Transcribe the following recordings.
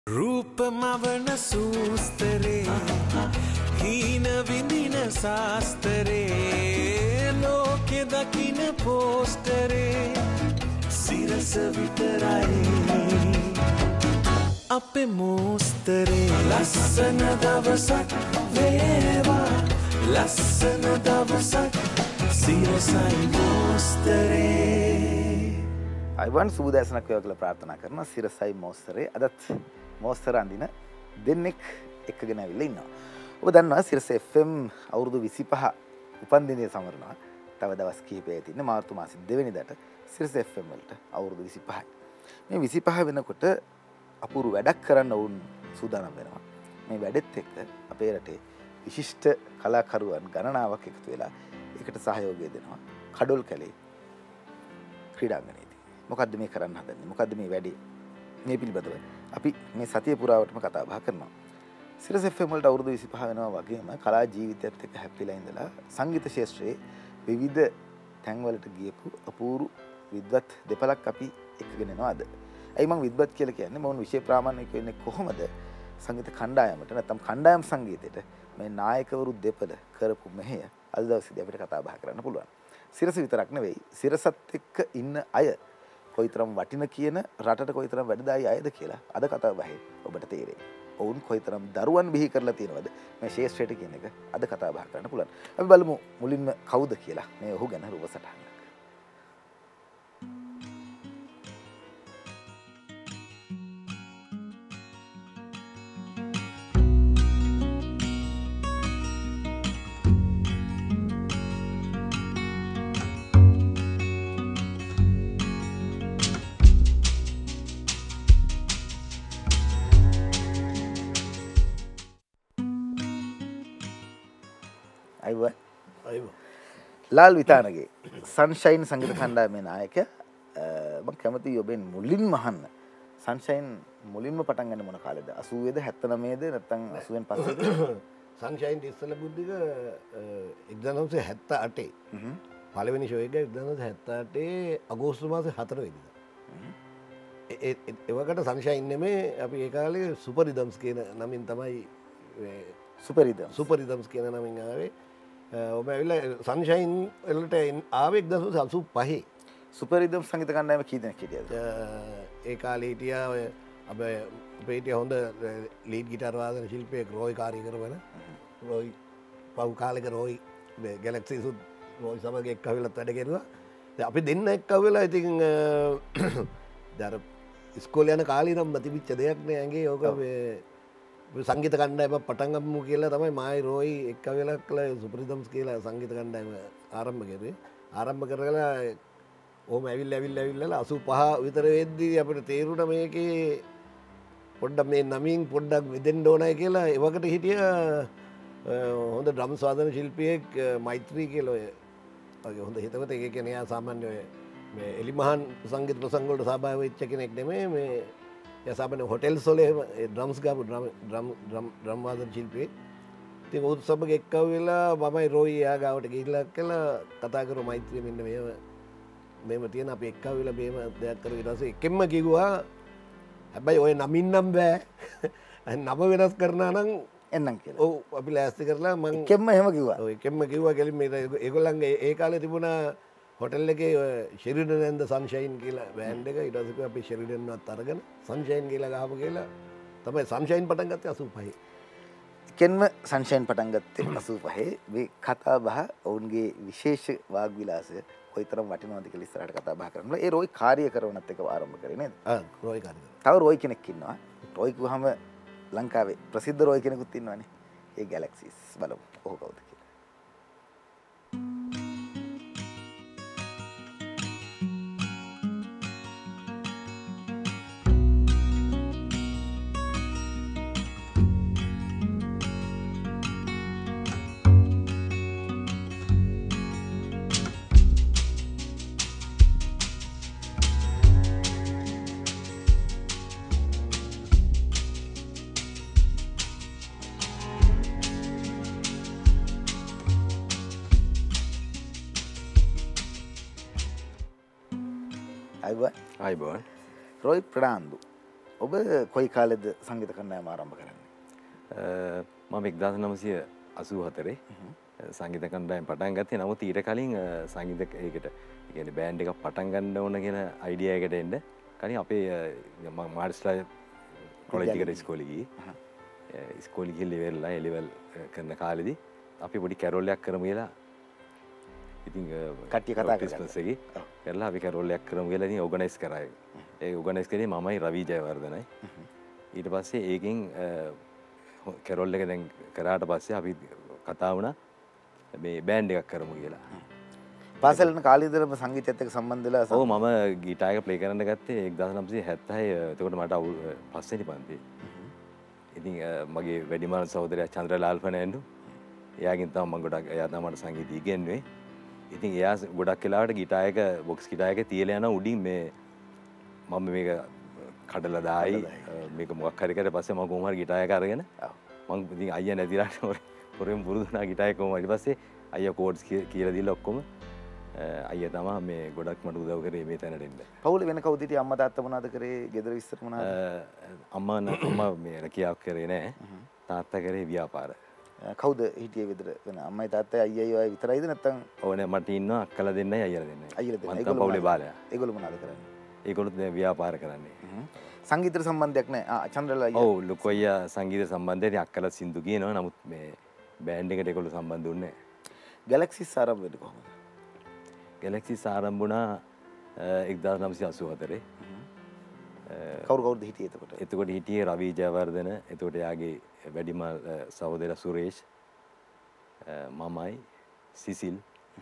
රූපමවන සූස්තරේ හීන විඳින සාස්තරේ ලෝකෙ දකින පෝස්ටරේ සිරස විතරයි අපේ මෝස්තරේ ලස්සන දවසක් වේවා ලස්සන දවසක් සිරසයි මෝස්තරේ අයිවන් සුබදෑසනක් වේවා කියලා ප්‍රාර්ථනා කරනවා සිරසයි මෝස්තරේ අදත් මෝස්තර අඳින දෙන්නෙක් එක්කගෙන ඇවිල්ලා ඉන්නවා. ඔබ දන්නවා සිරස FM අවුරුදු 25 උපන්දිනය සමරනවා. තව දවස් කිහිපයක තියෙන මාර්තු මාසෙ 2 වෙනිදාට සිරස FM වලට අවුරුදු 25යි. මේ 25 වෙනකොට අපූර්ව වැඩක් කරන්න වුන් සූදානම් වෙනවා. මේ වැඩෙත් එක්ක අපේ රටේ විශිෂ්ට කලාකරුවන් ගණනාවක් එකතු වෙලා ඒකට සහයෝගය දෙනවා. කඩොල් කැලේ ක්‍රීඩාංගණයේදී. මොකද්ද මේ කරන්න හදන්නේ? මොකද්ද මේ වැඩේ? මේ පිළිබඳව අපි මේ සතිය පුරාවටම කතා බහ කරනවා. සිරස FM වලට අවුරුදු 25 වෙනවා වගේම කලා ජීවිතයත් එක්ක හැප්පිලා ඉඳලා සංගීත ක්ෂේත්‍රයේ විවිධ තැන්වලට ගියපු අපූර්ව විද්වත් දෙපළක් අපි එක්කගෙන යනවා අද. ඇයි මම විද්වත් කියලා කියන්නේ? මොවුන් විශේෂ ප්‍රාමාණික වෙන්නේ කොහොමද? සංගීත කණ්ඩායමට නැත්නම් කණ්ඩායම් සංගීතයට මේ නායකවරු දෙපළ කරපු මෙහෙය අද දවසේදී අපිට කතා බහ කරන්න පුළුවන්. සිරස විතරක් නෙවෙයි සිරසත් එක්ක ඉන්න අය කොයිතරම් වටින කියන රටට කොයිතරම් වැඩදායි අයද කියලා අද කතා බහේ ඔබට තේරෙයි. ඔවුන් කොයිතරම් දරුවන් බිහි කරලා තියෙනවද මේ ශේෂ්ත්‍රයට කියන එක අද කතා බහ කරන්න පුළුවන්. අපි බලමු මුලින්ම කවුද කියලා මේ ඔහු ගැන රූප සටහනක්. ලාල් විතානගේ සන්ෂයින් සංගීත කණ්ඩායමේ නායකයා මම කැමතියි ඔබෙන් මුලින්ම අහන්න සන්ෂයින් මුලින්ම පටන් ගන්න මොන කාලෙද 80ද 79ද නැත්නම් 80න් පස්සේද සන්ෂයින් ඉස්සෙල්ලා බුද්ධික 1978 පළවෙනි ෂෝ එක 1978 අගෝස්තු මාසේ 4 වෙනිදා එවකට සන්ෂයින් නෙමේ අපි ඒ කාලේ සුපර් රිදම්ස් කියන නමින් තමයි සුපර් රිදම්ස් කියන නමින් ආවේ ඔබ ඇවිල්ලා සන්ෂයින් වලට ආවේ 1985 සුපර් රිදම් සංගීත කණ්ඩායම කී දෙනෙක් හිටියද? ඒ කාලේ හිටියා ඔය අපේ හිටියා හොඳ ලීඩ් ගිටාර් වාදන ශිල්පියෙක් රෝයි කාර්යකරවන රෝයි පව් කාලෙක රෝයි ගැලැක්සි සුත් රෝයි සමග එක්කවෙලත් වැඩ කෙරුවා. දැන් අපි දෙන්න එක්කවෙලා ඉතින් දැන් ඉස්කෝලේ යන කාලේ නම් තිබිච්ච දෙයක් නෑ ඇඟේ ඕක මේ සංගීත කණ්ඩායම පටන් ගමු කියලා තමයි මායි රෝයි එක්කවෙලා කළා සුපර් රිදම්ස් කියලා සංගීත කණ්ඩායම ආරම්භ කරේ. ආරම්භ කරලා ඕම ඇවිල්ලා 85 විතර වෙද්දී අපිට තේරුණා මේකේ පොඩ්ඩක් මේ නමින් පොඩ්ඩක් වෙදෙන්න ඕනයි කියලා. එවකට හිටියා හොඳ ඩ්‍රම්ස් වාදන ශිල්පියෙක් මෛත්‍රී කියලා ඔය හොඳ හිතවත ඒක කියන්නේ එයා සාමාන්‍ය ඔය මේ එලිමහන් සංගීත ප්‍රසංග වලට සහභාගී වෙච්ච කෙනෙක් නෙමෙයි. මේ එයා සාමාන්‍ය හොටෙල්ස් වල ඩ්‍රම්ස් ගාපු ඩ්‍රම් වාදන ශිල්පියෙක්. ඉතින් උත් සමග එක්කවෙලා මමයි රෝයි එයා ගාවට ගිහිල්ලා කියලා කතා කරමු මෛත්‍රී මෙන්න මේව තියෙන අපි එක්කවෙලා මේව දෙයක් කරලා ඊට පස්සේ එකෙන්ම කිව්වා හැබැයි ඔය නමින් නම් බෑ නම වෙනස් කරනා නම් එන්නම් කියලා. ඔව් අපි ලෑස්ති කරලා මම එකෙන්ම එහෙම කිව්වා. ඔව් එකෙන්ම කිව්වා කියලා මේ ඒගොල්ලන්ගේ ඒ කාලේ තිබුණා හොටෙල් එකේ ෂෙරිඩන් ඇන්ඩ් ද සන්ෂයින් කියලා බෑන්ඩ් එක ඊට පස්සේ අපි ෂෙරිඩන්වත් අරගෙන සන්ෂයින් කියලා ගහපු කියලා තමයි සන්ෂයින් පටන් ගත්තේ 85. කෙන්ම සන්ෂයින් පටන් ගත්තේ 85. මේ කතා බහ ඔවුන්ගේ විශේෂ වාග් විලාසය කොයිතරම් වටිනවද කියලා ඉස්සරහට කතා බහ කරනවා. ඒ රෝයි කාර්ය කරනවත් එක ආරම්භ කරේ නේද? රෝයි කාර්ය. තව රෝයි කෙනෙක් ඉන්නවා. රෝයි කිව්වහම ලංකාවේ ප්‍රසිද්ධ රෝයි කෙනෙකුත් ඉන්නවනේ. ඒ ගැලැක්සිස් බලමු. ඔහු කවුද කියලා. අයිබෝන් රොයි ප්‍රනාන්දු ඔබ කොයි කාලෙද සංගීත කණ්ඩායම ආරම්භ කරන්නේ? මම 1984 සංගීත කණ්ඩායම පටන් ගත්තේ. නමුත් ඊට කලින් සංගීත ඒකට ඒ කියන්නේ බෑන්ඩ් එකක් පටන් ගන්න ඕන කියන අයිඩියා එකට එන්න කලින් අපේ මම මාර්ස්ලා කොලෙජ් එකට ඉස්කෝලේ ගියේ. ඉස්කෝලේ ගිහින් ඉවරලා එලෙවල් කරන කාලෙදී අපි පොඩි කැරෝල් එකක් කරමු කියලා ඉතින් කට්ටිය කතා කරලා අපි කැරෝල් එකක් කරමු කියලා ඉතින් ඕගනයිස් කරා. ඒ ඕගනයිස් කරේ මමයි රවි ජයවර්ධනයි. ඊට පස්සේ ඒකෙන් කැරෝල් එක දැන් කරාට පස්සේ අපි කතා වුණා මේ බෑන්ඩ් එකක් කරමු කියලා. පාසල් යන කාලේ ඉඳලම සංගීතයත් එක්ක සම්බන්ධ වෙලා ඔව් මම ගිටාර් එක ප්ලේ කරන්න ගත්තේ 1976. එතකොට මට පස්වෙනි පන්තියේ. ඉතින් මගේ වැඩිමහල් සහෝදරයා චන්ද්‍රලාල් ෆර්නෑන්ඩු එයාගෙන් තමයි මම ගොඩක් එයා තමයි මට සංගීතය ඉගෙනුවේ. ඉතින් එයා ගොඩක් වෙලාවට ගිටාර් එක බොක්ස් ගිටාර් එක තියලා යන උඩින් මේ මම මේක කඩලා දායි මේක මොකක් හරි කරලා පස්සේ මම කොහොම හරි ගිටාර් එක අරගෙන මම ඉතින් අයියා නැතිලාට හොරෙන් පුරුදු වුණා ගිටාර් එක කොහොම හරි පස්සේ අයියා කෝඩ්ස් කියලා දීලා ඔක්කොම අයියා තමයි මේ ගොඩක් මට උදව් කරේ මේ තැනට එන්න. පවුලේ වෙන කවුද හිටියේ? අම්මා තාත්තා මොනවද කරේ? ගෙදර විස්තර මොනවද? අම්මා මේ රැකියාවක් කරේ නෑ. තාත්තා කරේ ව්‍යාපාර. කවුද හිටියේ ගෙදර? වෙන අම්මයි තාත්තයි අයියයි ඔය විතරයිද නැත්නම්? ඔව් නෑ මට ඉන්නවා අක්කලා දෙන්නයි අයියලා දෙන්නයි. අයියලා දෙන්නයි. මම තමයි පවුලේ බාලයා. ඒගොල්ලෝ මොනවද කරන්නේ? ඒගොල්ලෝ දැන් ව්‍යාපාර කරන්නේ. සංගීතයට සම්බන්ධයක් නෑ. චන්ද්‍රලා අයියා. ඔව් ලොකු අයියා සංගීත සම්බන්ධයෙන් අක්කලා සින්දු කියනවා. නමුත් මේ බෑන්ඩ් එකට ඒගොල්ලෝ සම්බන්ධ වුණේ නෑ. ගැලැක්සිස් ආරම්භ වෙන්නේ කොහොමද? ගැලැක්සිස් ආරම්භ වුණා 1984. කවුරුද හිටියේ එතකොට? එතකොට හිටියේ රවි ජයවර්ධන, එතකොට යාගේ වැඩිමල් සහෝදර සුරේෂ්, මමයි සිසිල්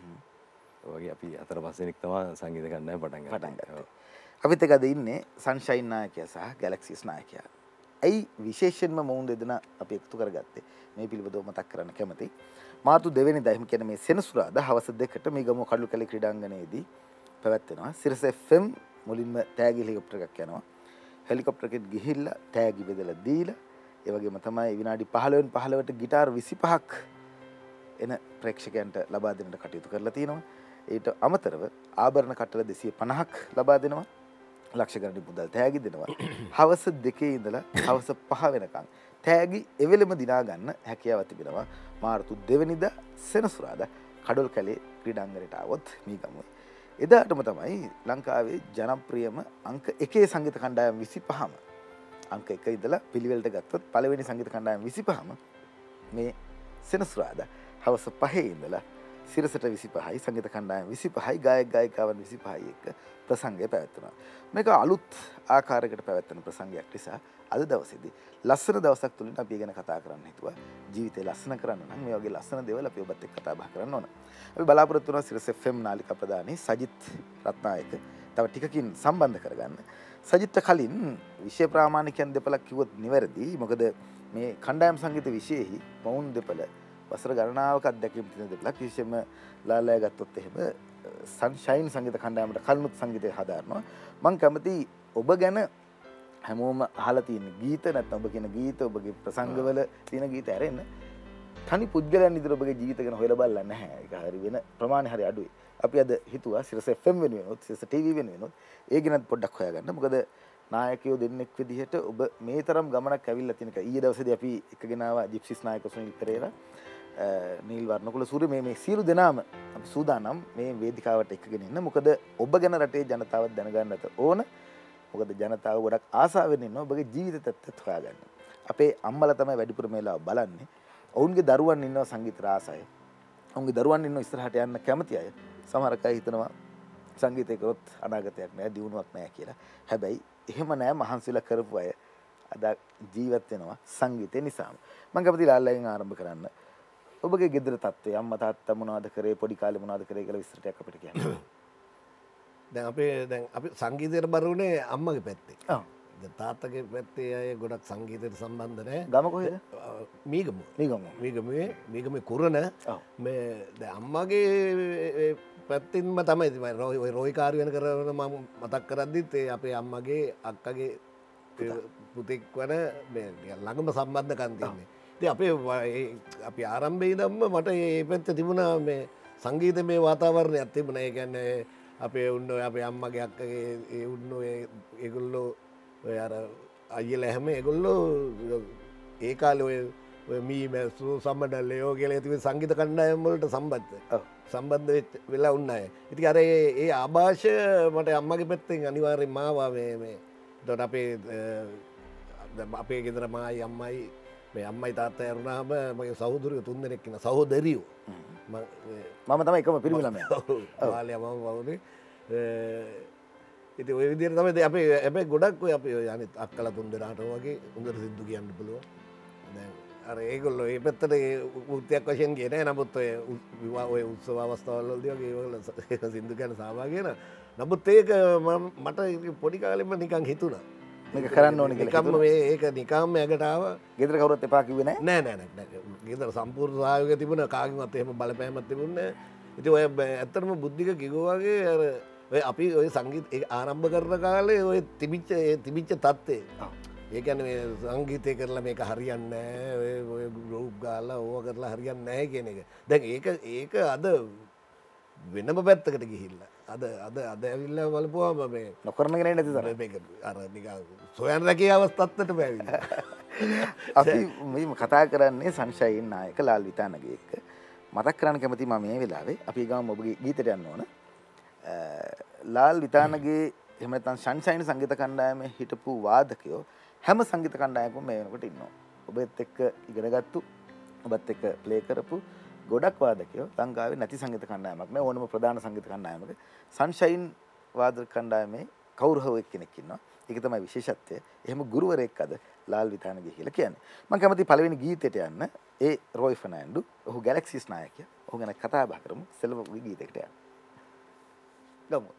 වගේ අපි අතර පස්සෙනෙක් තමයි සංගීත කණ්ඩායම පටන් ගත්තේ. අපිත් එක්ක අද ඉන්නේ සන්ෂයින් නායකයා සහ ගැලැක්සිස් නායකයා. ඇයි විශේෂයෙන්ම මොවුන් දෙදෙනා අපි එකතු කරගත්තේ? මේ පිළිබඳව මතක් කරන්න කැමතියි. මාර්තු 2 වෙනිදා එහෙම කියන මේ සෙනසුරාදා හවස 2ට මේ ගම කඩළු කැලේ ක්‍රීඩාංගණයේදී පැවැත්වෙනවා. සිරස FM මුලින්ම තෑගි හෙලිකොප්ටර් එකක් යනවා. හෙලිකොප්ටර් එකෙත් ගිහිල්ලා තෑගි බෙදලා දීලා ඒ වගේම තමයි විනාඩි 15න් 15ට ගිටාර් 25ක් එන ප්‍රේක්ෂකයන්ට ලබා දෙන්නට කටයුතු කරලා තිනවා. ඊට අමතරව ආභරණ කට්ටල 250ක් ලබා දෙනවා. ලක්ෂ ගණන් මුදල් තෑගි දෙනවා. හවස 2 ඉඳලා හවස 5 වෙනකන් තෑගි එවෙලම දිනා ගන්න හැකියාව තිබෙනවා. මාර්තු 2 වෙනිදා සෙනසුරාදා කඩොල් කැලේ ක්‍රීඩාංගණයට આવොත් මීගමුවේ. එදාටම තමයි ලංකාවේ ජනප්‍රියම අංක 1 සංගීත කණ්ඩායම් 25ම අංක 1 ඉඳලා පිළිවෙලට ගත්තොත් පළවෙනි සංගීත කණ්ඩායම් 25ම මේ සෙනසුරාදා හවස 5 ඉඳලා සිරසට 25යි සංගීත කණ්ඩායම් 25යි ගායක ගායිකාවන් 25යි එක්ක ප්‍රසංගය පැවැත්වෙනවා. මේක අලුත් ආකාරයකට පැවැත්වෙන ප්‍රසංගයක් නිසා අද දවසේදී ලස්සන දවසක් තුලින් අපි ගැන කතා කරන්න හිතුවා. ජීවිතේ ලස්සන කරන්න නම් මේ වගේ ලස්සන දේවල් අපි ඔබත් එක්ක කතා බහ කරන්න ඕන. අපි බලාපොරොත්තු වෙනවා සිරස FM නාලිකා ප්‍රධානී සජිත් රත්නායක තව ටිකකින් සම්බන්ධ කරගන්න. සජිත්ට කලින් විෂය ප්‍රාමාණිකයන් දෙපළක් කිව්වොත් නිවැරදි. මොකද මේ කණ්ඩායම් සංගීත විෂයෙහි වුන් දෙපළ වසර ගණනාවක අත්දැකීම් තියෙන දෙපළක්. විශේෂයෙන්ම ලාලය ගත්තොත් එහෙම සන්ෂයින් සංගීත කණ්ඩායමට කල්මුත් සංගීතය හදාරනවා. මම කැමති ඔබ ගැන හැමෝම අහලා තියෙන ගීත නැත්නම් ඔබ කියන ගීත ඔබගේ ප්‍රසංගවල තියෙන ගීත ඇරෙන්න තනි පුද්ගලයන් විදිහට ඔබගේ ජීවිත ගැන හොයලා බලලා නැහැ. ඒක හරි වෙන ප්‍රමාණය හරි අඩුයි. අපි අද හිතුවා සිරස FM වෙනුවෙනොත් සිරස TV වෙනුවෙනොත් ඒ ගැනත් පොඩ්ඩක් හොයාගන්න. මොකද නායකයෝ දෙන්නෙක් විදිහට ඔබ මේ තරම් ගමනක් ඇවිල්ලා තියෙනක. ඊයේ දවසේදී අපි එකගෙන ආවා ජිප්සිස් නායක සුනිල් පෙරේරා, නීල් වර්ණකුල සූර්ය මේ සියලු දෙනාම අපි සූදානම් මේ වේදිකාවට එකගෙන ඉන්න. මොකද ඔබ ගැන රටේ ජනතාව දැනගන්නට ඕන. මොකද ජනතාව ගොඩක් ආසාවෙන් ඉන්නවා ඔබගේ ජීවිත තත්ත්වය හොයාගන්න. අපේ අම්මලා තමයි වැඩිපුර මේලා බලන්නේ. ඔවුන්ගේ දරුවන් ඉන්නවා සංගීත රාසය. ඔවුන්ගේ දරුවන් ඉන්නවා ඉස්සරහට යන්න කැමති අය. සමහර අය හිතනවා සංගීතය කරොත් අනාගතයක් නැහැ, දියුණුවක් නැහැ කියලා. හැබැයි එහෙම නැහැ. මහන්සිලා කරපු අය අද ජීවත් වෙනවා සංගීතය නිසාම. මම කැමති ලාල්ලාගෙන් ආරම්භ කරන්න. ඔබගේ ගෙදර තත්ත්වය අම්මා තාත්තා මොනවද කරේ, පොඩි කාලේ මොනවද කරේ කියලා විස්තරයක් අපිට කියන්න. දැන් අපි සංගීතයට බරුනේ අම්මගේ පැත්තේ. ඔව්. දැන් තාත්තගේ පැත්තේ අය ගොඩක් සංගීතයට සම්බන්ධ නැහැ. ගම කොහෙද? මීගමුවේ කුරණ. මේ දැන් අම්මගේ පැත්තින්ම තමයි ඔය රෝහිකාරි වෙන කරන මම මතක් කරද්දිත් ඒ අපේ අම්මගේ අක්කගේ පුතෙක් වන මේ ළඟම සම්බන්ධකම් තියෙන්නේ. ඉතින් අපි ආරම්භයේ ඉඳන්ම මට මේ පැත්ත තිබුණා මේ සංගීතමය වාතාවරණයක් තිබුණා. ඒ කියන්නේ අපේ උන්න අපේ අම්මගේ අක්කගේ ඒ උන්න ඒගොල්ලෝ ඔය අර අයියල හැම ඒගොල්ලෝ ඒ කාලේ ඔය මී මැස්සු සම්මඩල්ලයෝ කියලා ඇතිව සංගීත කණ්ඩායම් වලට සම්බන්ධ වෙලා උන්නයි. ඉතින් අර ඒ ආభాෂ මට අම්මගේ පැත්තෙන් අනිවාර්යෙන් මාවා මේ එතකොට අපේ ගෙදර මායි අම්මයි මේ අම්මයි තාත්තා ඇරුණාම මගේ සහෝදරයෝ 3 දෙනෙක් ඉන්න සහෝදරියෝ මම තමයි එකම පිරිමි ළමයා. මාලියා මම වුණේ ඉතින් ඔය විදිහට තමයි අපි හැබැයි ගොඩක් ඔය අපි අනිත් අක්කලා 3 දෙනාට වගේ හොඳට සින්දු කියන්න පුළුවන්. දැන් අර ඒගොල්ලෝ මේ පැත්තට වෘත්තියක් වශයෙන් ගියේ නැහැ. නමුත් ඔය උත්සව අවස්ථාවල් වලදී වගේ ඒගොල්ලෝ සින්දු කියන සහභාගී වෙන. නමුත් ඒක මට පොඩි කාලෙම නිකන් හිතුණා. මේක කරන්න ඕනේ කියලා. නිකම්ම මේක නිකම්ම යකට ආවා. ගෙදර කවුරුත් එපා කිව්වේ නැහැ. නෑ. ගෙදර සම්පූර්ණ සහයෝගය තිබුණා. කාගෙන්වත් එහෙම බලපෑමක් තිබුණේ නැහැ. ඉතින් ඔය ඇත්තටම බුද්ධික කිව්වා වගේ අර ඔය අපි ඔය සංගීත ආරම්භ කරන කාලේ ඔය තිබිච්ච තත්ත්වේ. ඒ කියන්නේ මේ සංගීතය කරලා මේක හරියන්නේ නැහැ. ඔය ගෲප් ගාලා ඕවා කරලා හරියන්නේ නැහැ කියන එක. දැන් ඒක අද වෙනම පැත්තකට ගිහිල්ලා. අද ඇවිල්ලා බලපුවාම මේ නොකරන කෙනෙක් නැති තරම් මේක අර නිකන් සොයන රැකියාව තත්ත්වයට බැවිලා. අපි මේ කතා කරන්නේ සන්ෂයින් නායක ලාල් විතානගේ එක්ක. මතක් කරන්න කැමති මම මේ වෙලාවේ අපි ගාම ඔබගේ ගීතයට යන්න ඕන. ලාල් විතානගේ එහෙම නැත්නම් සන්ෂයින් සංගීත කණ්ඩායමේ හිටපු වාදකයෝ හැම සංගීත කණ්ඩායමකම මේ වෙනකොට ඉන්නවා. ඔබත් එක්ක ඉගෙනගත්තු ඔබත් එක්ක ප්ලේ කරපු ගොඩක් වාදකයෝ ලංකාවේ නැති සංගීත කණ්ඩායමක් නෑ. ඕනම ප්‍රධාන සංගීත කණ්ඩායමක සන්ෂයින් වාදක කණ්ඩායමේ කවුරු හෝ එක්කෙනෙක් ඉන්නවා. ඒක තමයි විශේෂත්වය. එහෙම ගුරුවරයෙක් අද ලාල් විතානගේ කියලා කියන්නේ. මම කැමති පළවෙනි ගීතයට යන්න. ඒ රොයි ෆර්නෑන්ඩෝ. ඔහු ගැලැක්සිස් නායකයා. ඔහු ගැන කතා බහ කරමු. සෙල්වගේ ගීතයකට යන්න. ගමු.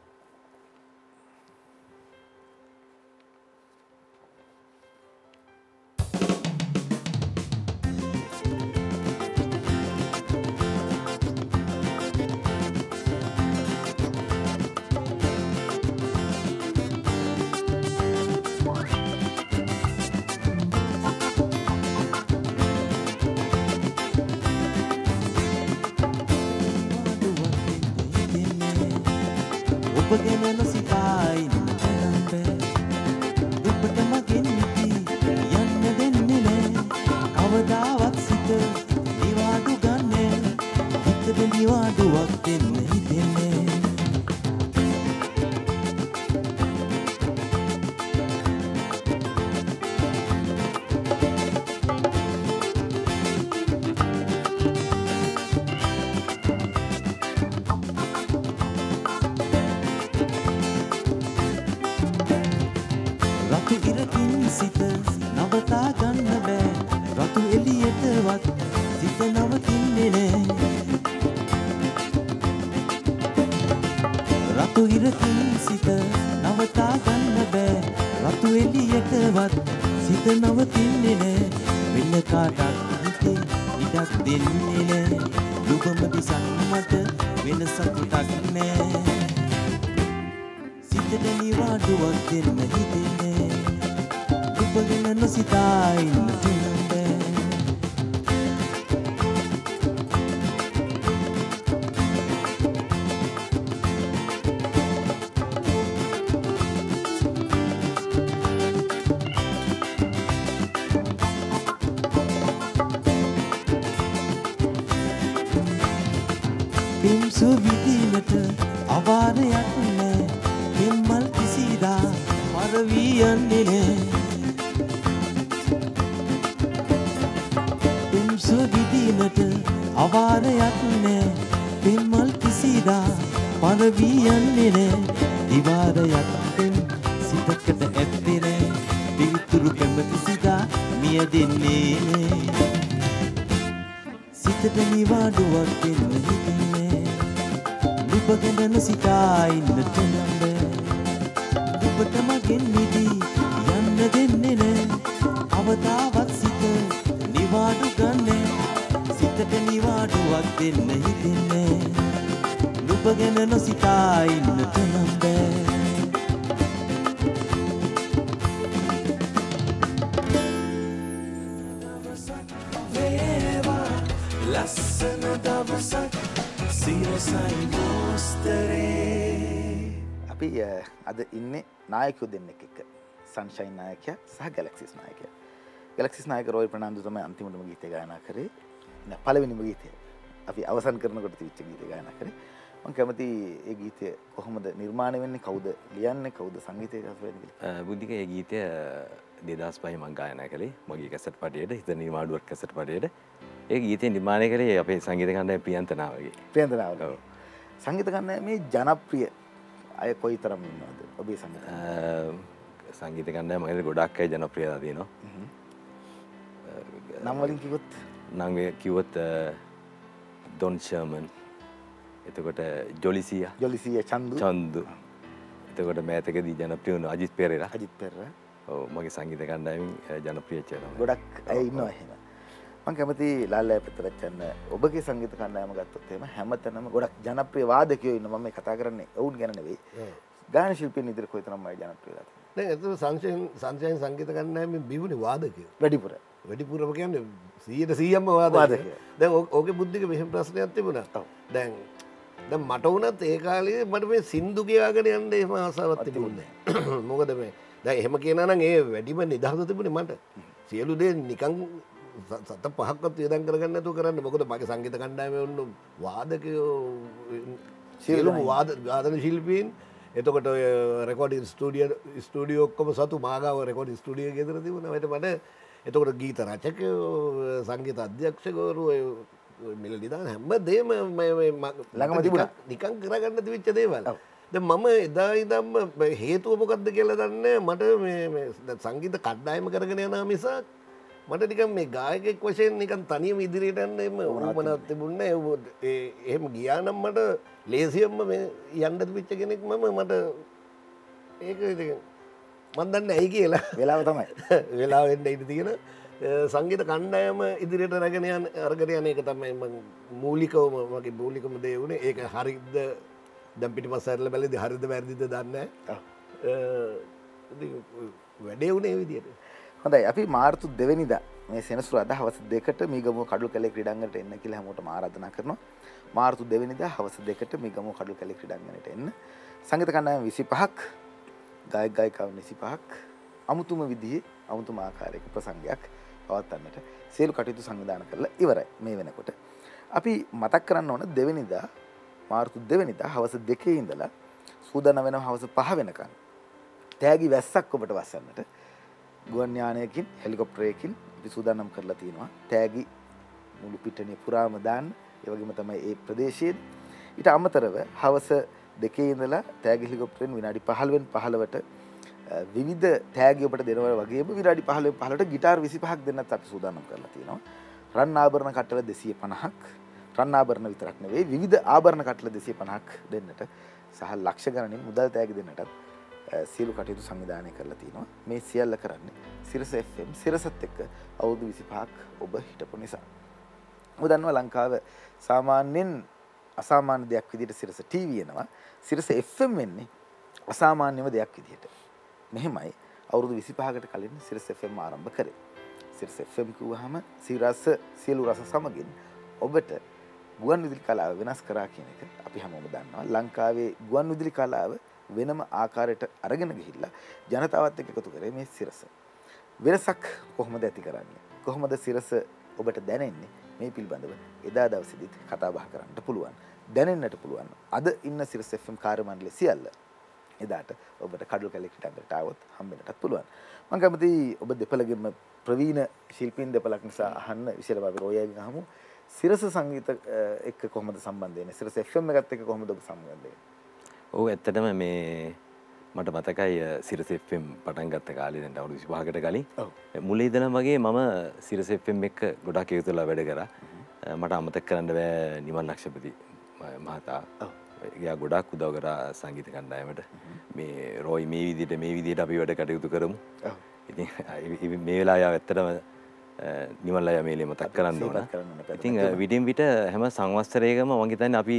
අපි අද ඉන්නේ නායකයෝ දෙන්නෙක් එක්ක. සන්ෂයින් නායකයා සහ ගැලැක්සිස් නායකයා. ගැලැක්සිස් නායක රොයි ප්‍රනාන්දු තමයි අන්තිමටම ගීතය ගායනා කරේ. පළවෙනිම ගීතය. අපි අවසන් කරනකොට තිබිච්ච ගීතය ගායනා කරේ. මම කැමති ඒ ගීතය කොහොමද නිර්මාණය වෙන්නේ, කවුද ලියන්නේ, කවුද සංගීතය රචනය කරන්නේ? බුද්ධික ඒ ගීතය 2005 මම ගායනා කළේ මගේ කැසට් පටියට, හිත නිර්මාණුවක් කැසට් පටියට. ඒ ගීතය නිර්මාණය කළේ අපේ සංගීත කණ්ඩායම ප්‍රියන්තනාවගේ. ප්‍රියන්තනාව. සංගීත කණ්ඩායමේ ජනප්‍රිය අය කොයිතරම් ඉන්නවද ඔබේ සංගීත? සංගීත කණ්ඩායම මගේ ගොඩක් අය ජනප්‍රියතාව තියෙනවා. නම් වලින් කිව්වොත් නම් කිව්වොත් ඩොන් ෂර්මන්, එතකොට ජොලිසියා චන්දු, එතකොට මෑතකදී ජනප්‍රිය වුණු අජිත් පෙරේරා. ඔව් මගේ සංගීත කණ්ඩායමින් ජනප්‍රිය චේතන ගොඩක් අය ඉන්නවා එහෙම. මම කැමති ලාල්ලා පෙතරච්චන් ඔබගේ සංගීත කණ්ඩායම ගත්තොත් එහෙම හැමතැනම ගොඩක් ජනප්‍රිය වාදකයෝ ඉන්නවා. මම මේ කතා කරන්නේ ඔවුන් ගැන නෙවෙයි. ගායන ශිල්පීන් ඉදිරි කොයිතරම් අය ජනප්‍රියද? දැන් එතකොට සංශයන් සංගීත කණ්ඩායමේ බිහුනේ වාදකයෝ වැඩිපුරම කියන්නේ 100%ම වාදකයෝ. දැන් ඕකේ බුද්ධික මෙහෙම ප්‍රශ්නයක් තිබුණා. දැන් මට වුණත් ඒ කාලේ මට මේ සින්දු කියාගෙන යන්න එහෙම ආසාවක් තිබුණේ නැහැ. මොකද මේ දැන් එහෙම කියනවා නම් ඒ වැඩිම නිදහස තිබුණේ මට. සියලු දේ නිකන් සත පහක්වත් වියදම් කරගන්න නැතුව කරන්න. මොකද මගේ සංගීත කණ්ඩායමේ වුණු වාදකයෝ සියලුම වාදන ශිල්පීන්, එතකොට ඔය රෙකෝඩින් ස්ටුඩියෝ ඔක්කොම සතු මාගාව රෙකෝඩින් ස්ටුඩියෝ ගෙදර තිබුණා. මට එතකොට ගීත රචකයෝ, සංගීත අධ්‍යක්ෂකවරු, මෙලඩි දාන හැමදේම ළඟම තිබුණා. නිකන් කරගන්න තිබිච්ච දේවල්. දැන් මම එදා ඉඳන්ම හේතුව මොකද්ද කියලා දන්නේ මට මේ සංගීත කණ්ඩායම කරගෙන යනා මිසක් මට නිකන් මේ ගායකෙක් වශයෙන් නිකන් තනියම ඉදිරියට යන්න එම උවමනාවක් තිබුණේ නැහැ. එහෙම ගියා නම් මට ලේසියෙන්ම මේ යන්න තිබිච්ච කෙනෙක් මට ඒක ඉතින් මම දන්නේ ඇයි කියලා වෙලාව තමයි වෙලාව වෙන්න ඉඳ තියෙන සංගීත කණ්ඩායම ඉදිරියට අරගෙන යන එක තමයි මම මගේ මූලිකම දේ වුණේ. ඒක හරියද දැන් පිටිපස්ස හැරලා බැලුවද හරියද වැරදිද දන්නේ නැහැ. වැඩේ වුණේ ඒ විදිහට. හොඳයි, අපි මාර්තු 2 වෙනිදා මේ සෙනසුරාදා හවස 2ට මීගමුව කඩුල් කැලේ ක්‍රීඩාංගණයට එන්න කියලා හැමෝටම ආරාධනා කරනවා. මාර්තු 2 වෙනිදා හවස 2ට මීගමුව කඩුල් කැලේ ක්‍රීඩාංගණයට එන්න. සංගීත කණ්ඩායම් 25ක්, ගායක ගායිකාවන් 25ක් අමුතුම විදිහේ අමුතුම ආකාරයක ප්‍රසංගයක් පවත්වන්නට සියලු කටයුතු සංවිධානය කරලා ඉවරයි. මේ වෙනකොට අපි මතක් කරන්න ඕන 2 වෙනිදා මාර්තු 2 වෙනිදා හවස 2 ඉඳලා සූදානම් වෙනවා හවස 5 වෙනකන් තෑගි වැස්සක් ඔබට වස්සන්නට ගුවන් යානයකින් හෙලිකොප්ටරයකින් අපි සූදානම් කරලා තියෙනවා. තෑගි මුළු පිටණිය පුරාම දාන්න. ඒ වගේම තමයි මේ ප්‍රදේශයේ ඊට අමතරව හවස 2 ඉඳලා තෑගි හෙලිකොප්ටරෙන් විනාඩි 15ට විවිධ තෑගි ඔබට දෙනවා වගේම විනාඩි 15ට ගිටාර් 25ක් දෙන්නත් අපි සූදානම් කරලා තියෙනවා. රන් ආභරණ කට්ටල 250ක්, රන් ආභරණ විතරක් නෙවෙයි විවිධ ආභරණ කට්ටල 250ක් දෙන්නට සහ ලක්ෂ ගණනින් මුදල් තෑගි දෙන්නටත් සියලු කටයුතු සංවිධානය කරලා තියෙනවා. මේ සියල්ල කරන්නේ සිරස FM සිරසත් එක්ක අවුරුදු 25ක් ඔබ හිටපු නිසා. ඔබ දන්නවා ලංකාව සාමාන්‍යයෙන් අසාමාන්‍ය දෙයක් විදිහට සිරස TV එනවා. සිරස FM වෙන්නේ අසාමාන්‍යම දෙයක් විදිහට. මෙහෙමයි අවුරුදු 25කට කලින් සිරස FM ආරම්භ කරේ. සිරස FM කිව්වහම සිරස සියලු රස සමගින් ඔබට ගුවන් විදුලි කලාව වෙනස් කරා කියන එක අපි හැමෝම දන්නවා. ලංකාවේ ගුවන් විදුලි කලාව වෙනම ආකාරයට අරගෙන ගිහිල්ලා ජනතාවත් එක්ක එකතු කරේ මේ සිරස. වෙනසක් කොහොමද ඇති කරන්නේ? කොහොමද සිරස ඔබට දැනෙන්නේ? මේ පිළිබඳව එදා දවසේදීත් කතා බහ කරන්නට පුළුවන්. දැනෙන්නට පුළුවන්. අද ඉන්න සිරස FM කාර්ය මණ්ඩලයේ සියල්ල එදාට ඔබට කඩුල් කැලේ ක්‍රීඩාංගණයට આવොත් හම්බෙන්නටත් පුළුවන්. මම කැමතියි ඔබ දෙපළගෙම ප්‍රවීණ ශිල්පීන් දෙපළක් නිසා අහන්න විශේෂ භාවී රෝයගෙන් අහමු. සිරස සංගීත එක්ක කොහොමද සම්බන්ධ වෙන්නේ? සිරස FM එකත් එක්ක කොහොමද ඔබ සම්බන්ධ වෙන්නේ? ඔව් ඇත්තටම මේ මට මතකයි සිරස FM පටන් ගත්ත කාලේ දැන් අවුරුදු 25කට කලින් මුලින් ඉඳලා වගේ මම සිරස FM එක්ක ගොඩක් එකතුලා වැඩ කරා. මට අමතක කරන්න බෑ නිමල් ලක්ෂපති මහතා. එයා ගොඩක් උදව් කරා සංගීත කණ්ඩායමට. මේ රොයි මේ විදිහට අපි වැඩ කටයුතු කරමු. ඉතින් මේ වෙලාවේ ඇත්තටම නිමල් අය මේලේ මතක් කරන්න ඕන. ඉතින් විටින් විට හැම සංවත්සරයකම මම හිතන්නේ අපි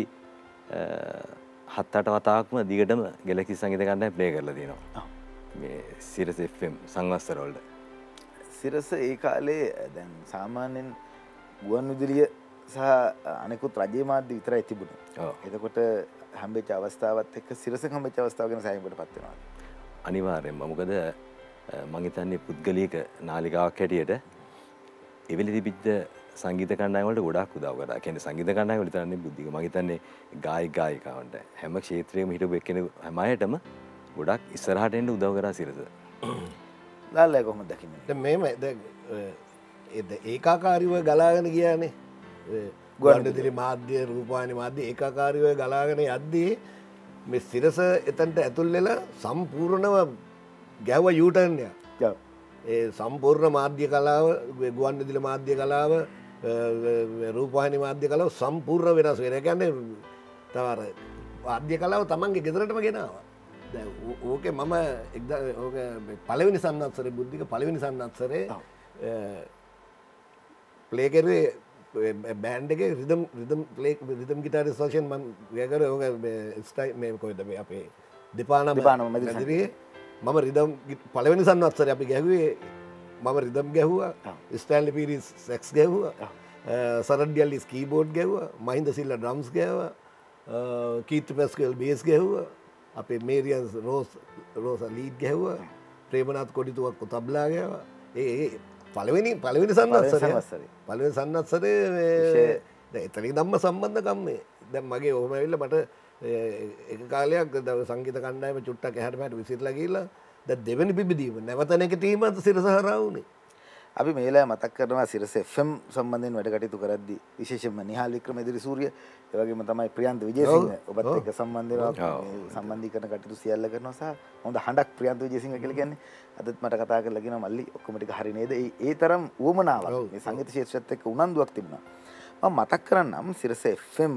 7-8 වතාවක්ම දිගටම ගැලැක්සි සංගීත කණ්ඩායම ප්ලේ කරලා තියෙනවා. මේ සිරස FM සංවත්සර වලට. සිරස ඒ කාලේ දැන් සාමාන්‍යයෙන් ගුවන් විදුලිය සහ අනෙකුත් රජයේ මාධ්‍ය විතරයි තිබුණේ. එතකොට හම්බෙච්ච අවස්ථාවත් එක්ක සිරස හම්බෙච්ච අවස්ථාව ගැන සෑහීමකටපත් වෙනවා. අනිවාර්යෙන්ම. මොකද මම හිතන්නේ පුද්ගලික නාලිකාවක් හැටියට එවෙලි තිබිච්ච සංගීත කණ්ඩායම් වලට ගොඩාක් උදව් කරා. කියන්නේ සංගීත කණ්ඩායම් වල විතරක් නෙවෙයි බුද්ධික. මම හිතන්නේ ගායිකාවන්ට හැම ක්ෂේත්‍රයකම හිටපු එක්කෙනෙකු හැම අයටම ගොඩක් ඉස්සරහට එන්න උදව් කරා සිරස. ලාල්ලා කොහොමද දකින්නේ? දැන් මේම ඒකාකාරීව ගලාගෙන ගියානේ. ගුවන්විදුලි මාධ්‍ය රූපවාහිනී මාධ්‍ය ඒකාකාරීව ගලාගෙන යද්දී මේ සිරස එතනට ඇතුල් වෙලා සම්පූර්ණව ගැව්ව යූටර්න් එක. ඒ සම්පූර්ණ මාධ්‍ය කලාව ගුවන්විදුලි මාධ්‍ය කලාව රූපවාහිනී මාධ්‍ය කලාව සම්පූර්ණ වෙනස් වෙනවා. ඒ කියන්නේ තව අර වාද්‍ය කලාව තමන්ගේ ගෙදරටම ගෙනාවා. දැන් ඕකේ මම ඕක පළවෙනි සම්වත්සරේ බුද්ධික පළවෙනි සම්වත්සරේ ප්ලේ කරේ බෑන්ඩ් එකේ රිදම් ගිටාර් ස්ටේෂන් මම ගියකර ඕක ස්ටයිල් මේ කොහෙද මේ අපේ දෙපානම මැදිරියේ මම රිදම් පළවෙනි සම්වත්සරේ අපි ගැහුවේ මම රිදම් ගැහුවා ස්ටෑන්ලි පීරිස් සෙක්ස් ගැහුවා සරඩ්ඩියල්ලිස් කීබෝඩ් ගැහුවා මහින්ද සිල්ලා ඩ්‍රම්ස් ගැහුවා කීර්ති පැස්කල් බේස් ගැහුවා අපේ මේරියන් රෝසා ලීඩ් ගැහුවා ප්‍රේමනාත් කොඩිතුවක් තබ්ලා ගැහුවා ඒ පළවෙනි සන්නත්සරේ එතනින් ධම්ම සම්බන්ධකම් මේ දැන් මගේ ඔහොම ඇවිල්ලා මට එක කාලයක් සංගීත කණ්ඩායම චුට්ටක් එහාට මෙහාට විසිරලා ගිහිල්ලා දැන් දෙවෙනි පිබිදීම නැවතන එක ටීමත් සිරස හරහා වුණේ. අපි මේ වෙලාවේ මතක් කරනවා සිරස FM සම්බන්ධයෙන් වැඩ කටයුතු කරද්දී විශේෂයෙන්ම නිහාල් වික්‍රම එදිරිසූරිය ඒ වගේම තමයි ප්‍රියන්ත විජේසිංහ ඔබත් එක්ක සම්බන්ධීකරණ කටයුතු සියල්ල කරනවා සහ හොඳ හඬක් ප්‍රියන්ත විජේසිංහ කියලා කියන්නේ අදත් මට කතා කරලා කියනවා මල්ලි ඔක්කොම ටික හරි නේද ඒ තරම් උවමනාවක් මේ සංගීත ක්ෂේත්‍රයත් එක්ක උනන්දුවක් තිබුණා මම මතක් කරන්නම් සිරස FM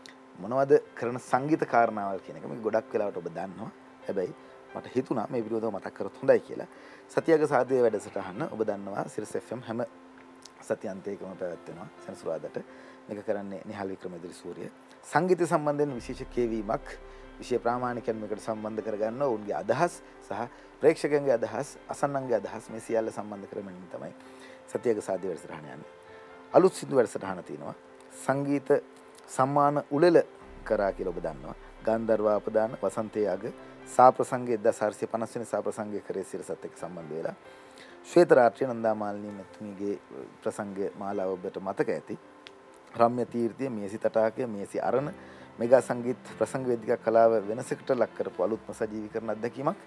මොනවද කරන සංගීත කාරණාවල් කියන එක මේක ගොඩක් වෙලාවට ඔබ දන්නවා හැබැයි මට හිතුණා මේ විදිහව මතක් කරොත් හොඳයි කියලා සතියක සාදේ වැඩසටහන ඔබ දන්නවා සිරස FM හැම සතියන්තයකම පැවැත්වෙනවා සෙනසුරාදාට මේක කරන්නේ නිහාල් වික්‍රම එදිරිසූරිය සංගීත සම්බන්ධයෙන් විශේෂ කියවීමක් විශේෂ ප්‍රාමාණිකයන් මේකට සම්බන්ධ කරගන්න ඔවුන්ගේ අදහස් සහ ප්‍රේක්ෂකයන්ගේ අදහස් අසන්නන්ගේ අදහස් මේ සියල්ල සම්බන්ධ කරමින් තමයි සතියක සාදේ වැඩසටහන යන්නේ අලුත් සින්දු වැඩසටහන තියෙනවා සංගීත සම්මාන උළෙල කරා කියලා ඔබ දන්නවා ගන්ධර්ව අපදාන වසන්තයේ අග සාප්‍රසංගයේ 1450 වෙනි සාප්‍රසංගයේ කරේ සිරසත් එක්ක සම්බන්ධ වෙලා ශ්වේත රාත්‍රිය නන්දාමාලිනී මෙතුමිගේ ප්‍රසංග මාලාව ඔබට මතක ඇති රම්‍ය තීර්ථය මේසි තටාකය මේසි අරණ මෙගා සංගීත ප්‍රසංග වේදිකා කලාව වෙනසකට ලක් කරපු අලුත්ම සජීවීකරණ අත්දැකීමක්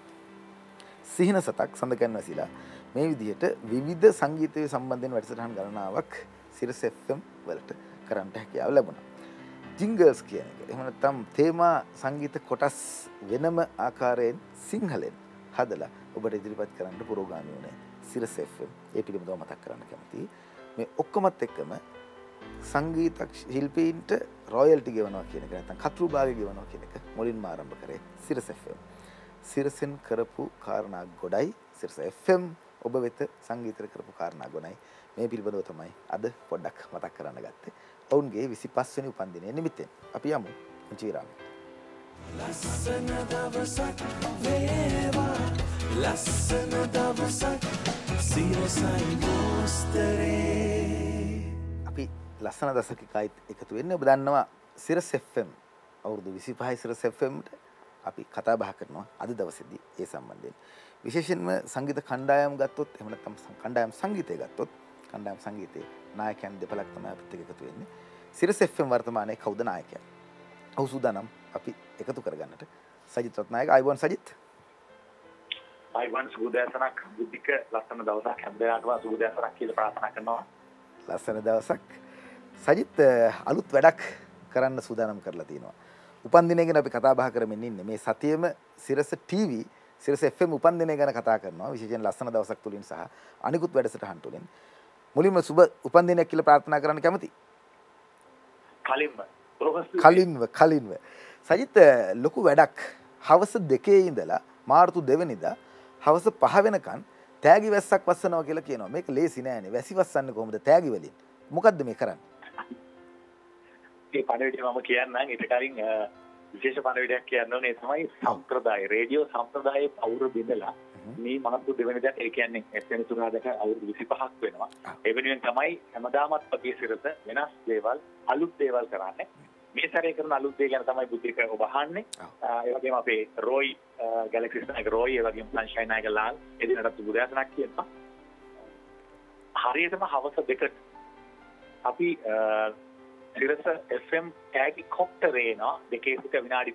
සිහින සතක් සඳකන් වැසිලා මේ විදිහට විවිධ සංගීතය සම්බන්ධයෙන් වැඩසටහන් ගණනාවක් සිරස FM වලට කරන්නට හැකියාව ලැබුණා ජිංගල්ස් කියන එක. එහෙම නැත්නම් තේමා සංගීත කොටස් වෙනම ආකාරයෙන් සිංහලෙන් හදලා ඔබට ඉදිරිපත් කරන්න පුරෝගාමී වුණේ සිරස FM. ඒ පිළිබඳව මතක් කරන්න කැමතියි. මේ ඔක්කොමත් එක්කම සංගීත ශිල්පීන්ට රොයල්ටි ගෙවනවා කියන එක නැත්නම් කතුරු භාගය ගෙවනවා කියන එක මුලින්ම ආරම්භ කරේ සිරස FM. සිරසෙන් කරපු කාරණා ගොඩයි සිරස FM ඔබ වෙත සංගීතර කරපු කාරණා ගොඩයි. මේ පිළිබඳව තමයි අද පොඩ්ඩක් මතක් කරන්න ගත්තේ. ඔවුන්ගේ 25 වෙනි උපන්දිනය නිමිත්තෙන් අපි යමු පුංචි විරාමයකට. ලස්සන දවසක් වේවා ලස්සන දවසක් සිරසයි මොස්තරේ අපි ලස්සන දවසකයි එකතු වෙන්නේ ඔබ දන්නවා සිරස FM අවුරුදු 25 සිරස FMට අපි කතා බහ කරනවා අද දවසේදී ඒ සම්බන්ධයෙන් විශේෂයෙන්ම සංගීත කණ්ඩායම් ගත්තොත් එහෙම නැත්නම් කණ්ඩායම් සංගීතය ගත්තොත් කණ්ඩායම් සංගීතයේ නායකයන් දෙපළක් තමයි අපිත් එක්ක එකතු වෙන්නේ. සිරස FM වර්තමානයේ කවුද නායකයා? ඔව් සූදානම් අපි එකතු කරගන්නට සජිත් රත්නායක අයිබෝන් සජිත්. අයිබෝන් සුබදෑසනක් බුද්ධික ලස්සන දවසක් හැමදාටම සුබදෑසනක් කියලා ප්‍රාර්ථනා කරනවා. ලස්සන දවසක්. සජිත් අලුත් වැඩක් කරන්න සූදානම් කරලා තියෙනවා. උපන්දිනය ගැන අපි කතා බහ කරමින් ඉන්නේ. මේ සතියේම සිරස TV සිරස FM උපන්දිනය ගැන කතා කරනවා. විශේෂයෙන් ලස්සන දවසක් තුලින් සහ අනිකුත් වැඩසටහන් තුලින්. මුලින්ම සුබ උපන්දිනයක් කියලා ප්‍රාර්ථනා කරන්න කැමතියි. කලින්ව සජිත් ලොකු වැඩක් හවස 2 ඉඳලා මාර්තු 2 වෙනිදා හවස 5 වෙනකන් තෑගි වැස්සක් වස්සනවා කියලා කියනවා. මේක ලේසි නෑනේ. වැසි වස්සන්නේ කොහොමද තෑගි වලින්? මොකද්ද මේ කරන්නේ? මේ පණිවිඩය මම කියන්නම් ඊට කලින් විශේෂ පණිවිඩයක් කියන්න ඕනේ තමයි සම්ප්‍රදාය රේඩියෝ සම්ප්‍රදායේ පෞර බෙදලා මේ මාර්තු 2 වෙනිදාට ඒ කියන්නේ එස්එන් සුරාදට අවුරුදු 25ක් වෙනවා. ඒ වෙනුවෙන් තමයි හැමදාමත් වගේ සිරස වෙනස් දේවල් අලුත් දේවල් කරන්නේ. මේ සැරේ කරන අලුත් දේ ගැන තමයි බුද්ධික ඔබ අහන්නේ. ඒ වගේම අපේ රොයි ගැලැක්සි ස්නායක රෝයි ඒ වගේම සංශය නායක ලාල් එදිනට සුබදෑසනක් කියනවා. හරියටම හවස 2ට අපි සිරස FM තෑගි කොප්ටරේ නා දෙකේ සිට විනාඩි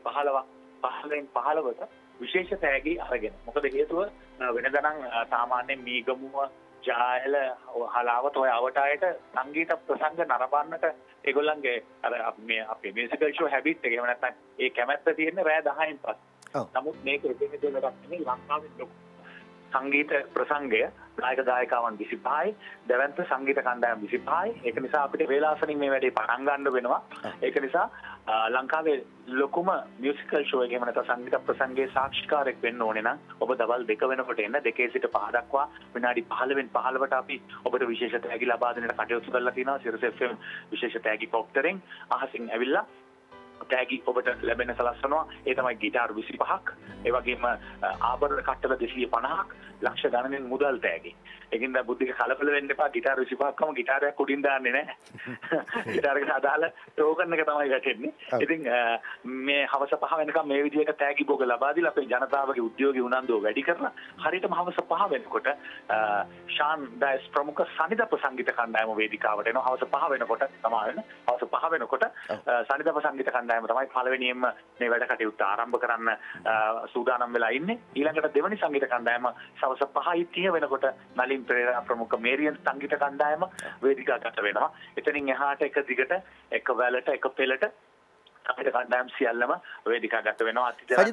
15ට විශේෂ තෑගි අරගෙන. මොකද හේතුව වෙනදා නම් සාමාන්‍යයෙන් මීගමුව ජායල හලාවත ඔය අවටායට සංගීත ප්‍රසංග නරඹන්නට ඒගොල්ලන්ගේ අර මේ අපේ මියුසිකල් ෂෝ හැබිට් එක එහෙම නැත්නම් ඒ කැමැත්ත තියෙන්නේ රෑ 10න් පස්සේ. නමුත් මේක එදිනෙක දෙයක් නෙමෙයි ලංකාවේ ලොකු සංගීත ප්‍රසංගය ගායක ගායිකාවන් 25යි දෙවන්ත සංගීත කණ්ඩායම් 25යි. ඒක නිසා අපිට වේලාසනින් මේ වැඩේ පටන් ගන්න වෙනවා. ඒක නිසා ලංකාවේ ලොකුම මියුසිකල් ෂෝ එකේ නැත්නම් සංගීත ප්‍රසංගයේ සාක්ෂිකාරයෙක් වෙන්න ඕනේ නම් ඔබ දවල් 2 වෙනකොට එන්න 2 සිට 5 දක්වා විනාඩි 15ට අපි ඔබට විශේෂ තෑගි ලබා දෙන්නට කටයුතු කරලා තියෙනවා. සිරස FM විශේෂ තෑගි කොප්ටරෙන් අහසින් ඇවිල්ලා තෑගි ඔබට ලැබෙන සලස්සනවා. ඒ තමයි ගිටාර් 25ක්, ඒ වගේම ආභරණ කට්ටල 250ක්, ලක්ෂ ගණනින් මුදල් තෑගි. ඒකින්ද බුද්ධික කලබල වෙන්න එපා. ගිටාර් 25ක්ම ගිටාරයක් උඩින් දාන්නේ නැහැ. ගිටාරයකට අදාළ ටෝකන් එක තමයි වැටෙන්නේ. ඉතින් මේ හවස 5 වෙනකම් මේ විදිහට තෑගි භෝග ලබා දීලා අපේ ජනතාවගේ උද්‍යෝගී උනන්දුව වැඩි කරලා හරියටම හවස 5 වෙනකොට ශාන් ඩයස් ප්‍රමුඛ සනිදප සංගීත කණ්ඩායම වේදිකාවට එනවා. හවස 5 වෙනකොට සමාවෙන්න. හවස 5 වෙනකොට සනිදප සංගීත කණ්ඩායම තමයි පළවෙනියෙන්ම මේ වැඩ කටයුත්ත ආරම්භ කරන්න සූදානම් වෙලා ඉන්නේ. ඊළඟට දෙවනි සංගීත කණ්ඩායම සවස් 5:30 වෙනකොට නලින් පෙරේරා ප්‍රමුඛ මේරියන් සංගීත කණ්ඩායම වේදිකාගත වෙනවා. එතනින් එහාට එක දිගට එක වැලට එක පෙළට සංගීත කණ්ඩායම් සියල්ලම වේදිකාගත වෙනවා.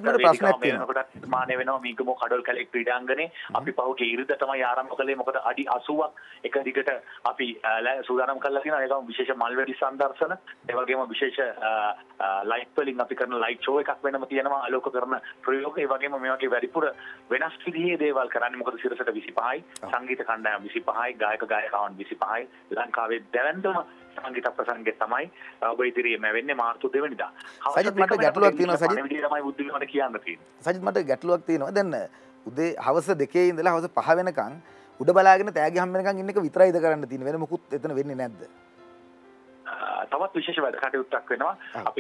අතිදැනකට මානය වෙනවා මීගමෝ කඩොල් කැලේ ක්‍රීඩාංගණේ. අපි පහුගිය ඉරිදා තමයි ආරම්භ කළේ. මොකද අඩි 80ක් එක දිගට අපි සූදානම් කරලා තියෙනවා. ඒකම විශේෂ මල්වැඩි සංදර්ශන, ඒ වගේම විශේෂ ලයිට් වලින් අපි කරන ලයිට් ෂෝ එකක් වෙනම තියෙනවා. ආලෝක කරන ප්‍රයෝග, ඒ වගේම මේ වගේ වැඩිපුර වෙනස් විදිහේ දේවල් කරන්නේ. මොකද සිරසට 25යි, සංගීත කණ්ඩායම් 25යි, ගායක ගායිකාවන් 25යි. ලංකාවේ දැවැන්තම සංගීත ප්‍රසංගය තමයි ඔබ ඉදිරියේ වෙන්නේ මාර්තු 2 වෙනිදා. සජිත් මට ගැටලුවක් තියෙනවා. සජිත් මේ විදිහට තමයි බුද්ධිමට කියන්න තියෙන්නේ. සජිත් මට ගැටලුවක් තියෙනවා. දැන් උදේ හවස 2 ඉඳලා හවස 5 වෙනකන් උඩ බලාගෙන තෑගි හම් වෙනකන් ඉන්න එක විතරයිද කරන්න තියෙන්නේ? වෙන මොකුත් එතන වෙන්නේ නැද්ද? තවත් විශේෂ වැඩ කටයුත්තක් වෙනවා.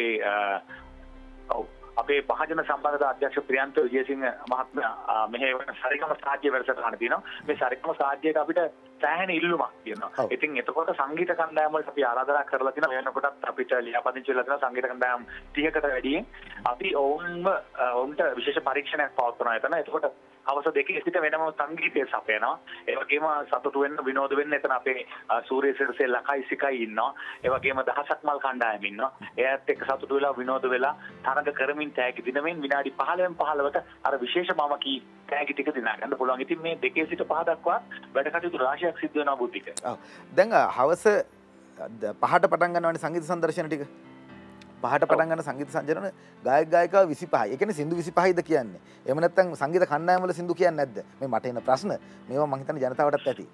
අපේ පහජන සම්බන්ධතා අධ්‍යක්ෂ ප්‍රියන්ත විජේසිංහ මහත්මයා මෙහි වෙන සරිගම සාජ්‍ය වැඩසටහන තියෙනවා. මේ සරිගම සාජ්‍යයට අපිට සෑහෙන ඉල්ලුමක් තියෙනවා. ඉතින් එතකොට සංගීත කණ්ඩායම් වලට අපි ආරාධනා කරලා තියෙනවා. වෙනකොටත් අපිට ලියාපදිංචි වෙලා තියෙනවා සංගීත කණ්ඩායම් 30කට වැඩියෙන්. අපි ඔවුන්ට විශේෂ පරීක්ෂණයක් පවත්වනවා එතන. එතකොට හවස 2 සිට වෙනම සංගීතය සපයනවා. ඒ වගේම සතුටු වෙන්න විනෝද වෙන්න එතන අපේ සූර්ය සිරසේ ලකයි සිකයි ඉන්නවා. ඒ වගේම දහසක් මල් කණ්ඩායම ඉන්නවා. එයාත් එක්ක සතුටු වෙලා විනෝද වෙලා තරඟ කරමින් තෑගි දිනමින් විනාඩි 15ට අර විශේෂ මම කී තෑගි ටික දිනා ගන්න පුළුවන්. ඉතින් මේ 2 සිට 5 දක්වා වැඩ කටයුතු රාශියක් සිද්ධ වෙනවා බුද්ධික. ඔව්. දැන් හවස 5ට පටන් ගන්නවනේ සංගීත සංදර්ශන ටික. 5ට පටන් ගන්න සංගීත සංජානන ගායක ගායිකාව 25යි. ඒ කියන්නේ සින්දු 25යිද කියන්නේ? එහෙම නැත්නම් සංගීත කණ්ඩායම් වල සින්දු කියන්නේ නැද්ද? මේ මට එන ප්‍රශ්න මේවා මම හිතන්නේ ජනතාවටත් ඇති.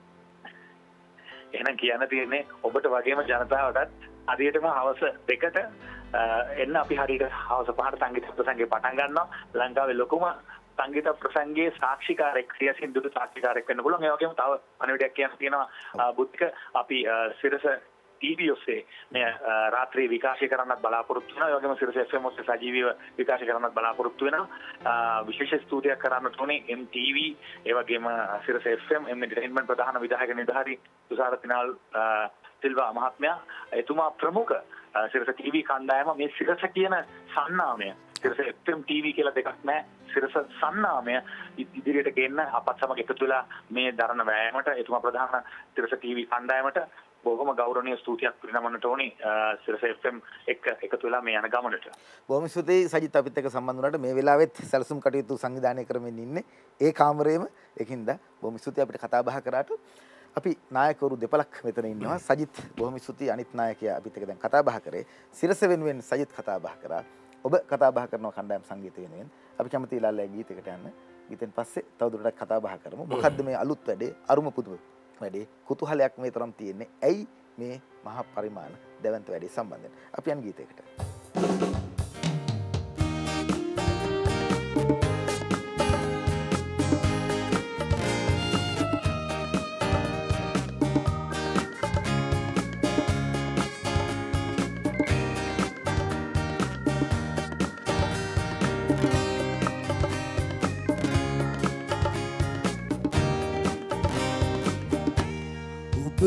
එහෙනම් කියන්න තියෙන්නේ ඔබට වගේම ජනතාවටත් හරියටම හවස 2ට එන්න අපි හරියට හවස 5ට සංගීත ප්‍රසංගය පටන් ගන්නවා. ලංකාවේ ලොකුම සංගීත ප්‍රසංගයේ සාක්ෂිකාරයෙක් සියසින්දුට සාක්ෂිකාරයෙක් වෙන්න පුළුවන්. ඒ වගේම තව පණිවිඩයක් කියන්න තියෙනවා බුද්ධික අපි සිරස TV ඔස්සේ මේ රාත්‍රී විකාශය කරන්නත් බලාපොරොත්තු වෙනවා. ඒ වගේම සිරස FM ඔස්සේ සජීවීව විකාශය කරන්නත් බලාපොරොත්තු වෙනවා. විශේෂ ස්තුතියක් කරන්නට උනේ MTV, ඒ වගේම සිරස FM එන්ටර්ටේන්මන්ට් ප්‍රධාන විධායක නිලධාරී තුෂාර තිනාල් සිල්වා මහත්මයා. එතුමා ප්‍රමුඛ සිරස TV කණ්ඩායම මේ සිරස කියන සන්නාමය සිරස FM TV කියලා දෙකක් නැහැ. සිරස සන්නාමය ඉදිරියට ගෙන්න අපත් සමග එකතු වෙලා මේ දරන වෑයමට එතුමා ප්‍රධාන සිරස TV කණ්ඩායමට බොහොම ගෞරවනීය ස්තුතියක් පිරිනමන්නට ඕනි සිරස FM එකතු වෙලා මේ යන ගමනට. බොහොම ස්තුතියි සජිත් අපිත් එක්ක සම්බන්ධ වුණාට. මේ වෙලාවෙත් සැලසුම් කටයුතු සංවිධානය කරමින් ඉන්නේ ඒ කාමරේම. ඒකින්ද බොහොම ස්තුතියි අපිට කතා බහ කරාට. අපි නායකවරු දෙපළක් මෙතන ඉන්නවා. සජිත් බොහොම ස්තුතියි අනිත් නායකයා අපිත් එක්ක දැන් කතා බහ කරේ. සිරස වෙනුවෙන් සජිත් කතා බහ කරා. ඔබ කතා බහ කරනවා කණ්ඩායම් සංගීතය වෙනුවෙන්. අපි කැමති ඉලාලේ ගීතයකට යන්න. ගීතෙන් පස්සේ තවදුරටත් කතා බහ කරමු. මොකද්ද මේ අලුත් වැඩේ? අරුම පුදුම වැඩේ. කුතුහලයක් මේ තරම් තියෙන්නේ. ඇයි මේ මහා පරිමාණ දැවැන්ත වැඩේ සම්බන්ධයෙන්? අපි යන ගීතයකට.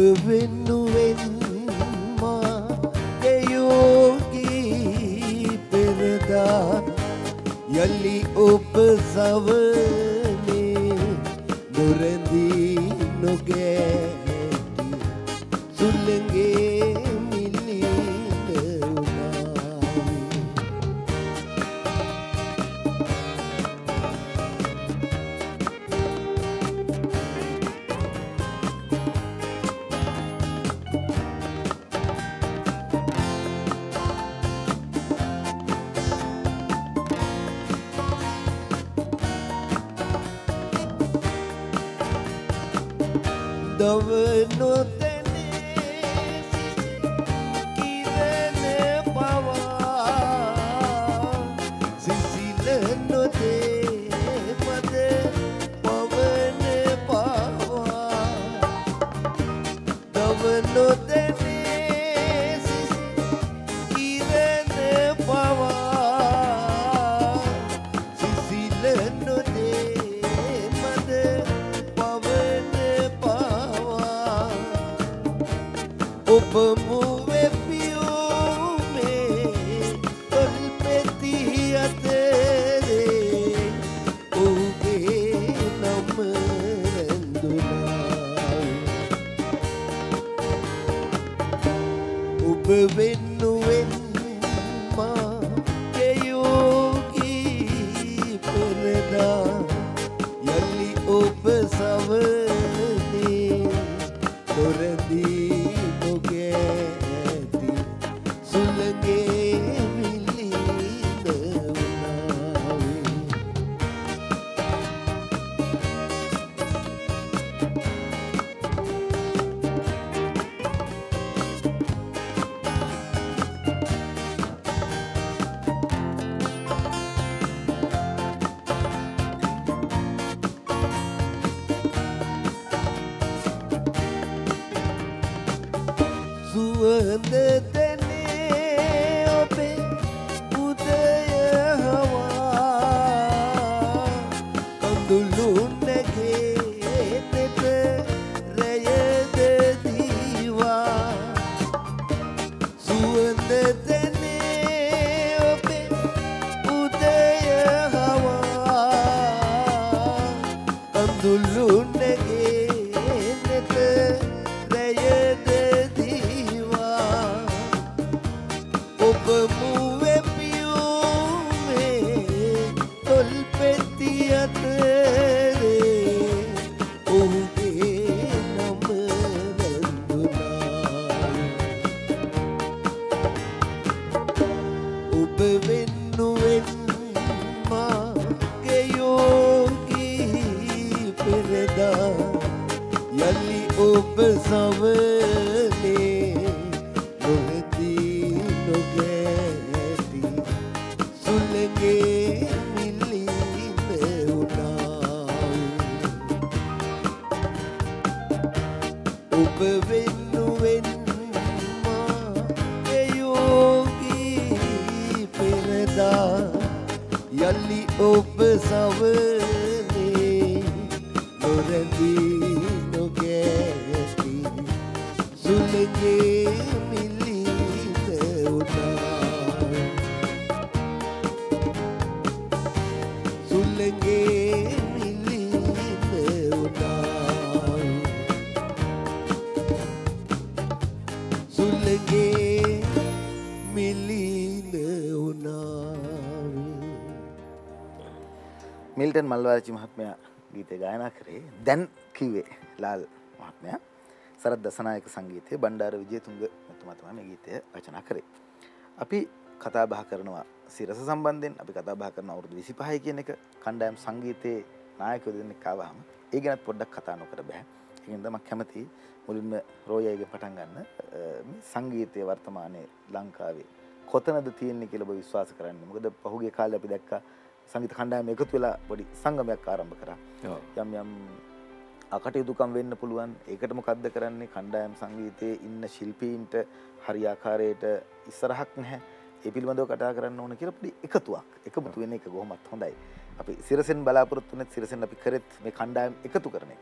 වෙනුවෙන් මා යෝගී පෙරදා යලි ඔබ සවනේ නොරැඳී නොගෑටි සුළඟේ මිලින උනාවි දව නොතැනේ කිරණ පවා සිසිල නොතේ මද පවන පවා දව නොතැනේ කිරණ පවා සිසිල නොතේ මද ඔබ මුවේ පියුමේ තොල්පෙති අතරේ ඔහුගේ නම රැඳුනා ඔබ වෙනුවෙන් මා යෝගී පෙරදා යලි ඔබ සවනේ නොරැඳී සුවඳ දැනේ ඔබේ උදය හවා කඳුළු නැගේ තෙත රැයද දීවා සුවඳ දැනේ ඔබේ උදය හවා කඳුළු නැගේ තෙත රැයද ඔබ මුවේ පියුමේ තොල්පෙති අතරේ ඔහුගේ නම රැඳුනා ඔබ වෙනුවෙන් මාගේ යෝගී පෙරදා යලි ඔබ සවනේ නොරැඳී නොගෑටි සුළඟේ මිලින උනාවි ඔබ වෙනුවෙන් මාගේ යෝගී පෙරදා යලි ඔබ සවනේ නොරැඳී නොගෑටි සුළඟේ මිල්ටන් මල්වාරච්චි මහත්මයා ගීතය ගායනා කරේ දැන් කිව්වේ ලාල් මහත්මයා සරත් දසනායක සංගීතයේ බණ්ඩාර විජේතුංග මහත්මයා තමයි මේ ගීතය රචනා කරේ. අපි කතා බහ කරනවා සිරස සම්බන්ධයෙන් අපි කතා බහ කරන අවුරුදු 25 කියන එක කණ්ඩායම් සංගීතයේ නායකයෝ දෙන්නෙක් ආවහම ඒ ගැනත් පොඩ්ඩක් කතා නොකර බෑ. ඒකෙන් තමයි කැමති මුලින්ම රෝයයිගෙන් පටන් ගන්න මේ සංගීතයේ වර්තමානයේ ලංකාවේ කොතනද තියෙන්නේ කියලා ඔබ විශ්වාස කරන්නේ? මොකද පහුගිය කාලේ අපි දැක්කා සංගීත කණ්ඩායම එකතු වෙලා පොඩි සංගමයක් ආරම්භ කරා. යම් යම් අකටයුතුකම් වෙන්න පුළුවන්. ඒකට මොකද්ද කරන්නේ? කණ්ඩායම් සංගීතයේ ඉන්න ශිල්පීන්ට හරි ආකාරයට ඉස්සරහක් නැහැ. ඒ පිළිබඳව කතා කරන්න ඕන කියලා පොඩි එකතුවක්. එකමුතු වෙන එක කොහොමත් හොඳයි. අපි සිරසෙන් බලාපොරොත්තු වෙන සිරසෙන් අපි කරෙත් මේ කණ්ඩායම් එකතු කරන එක.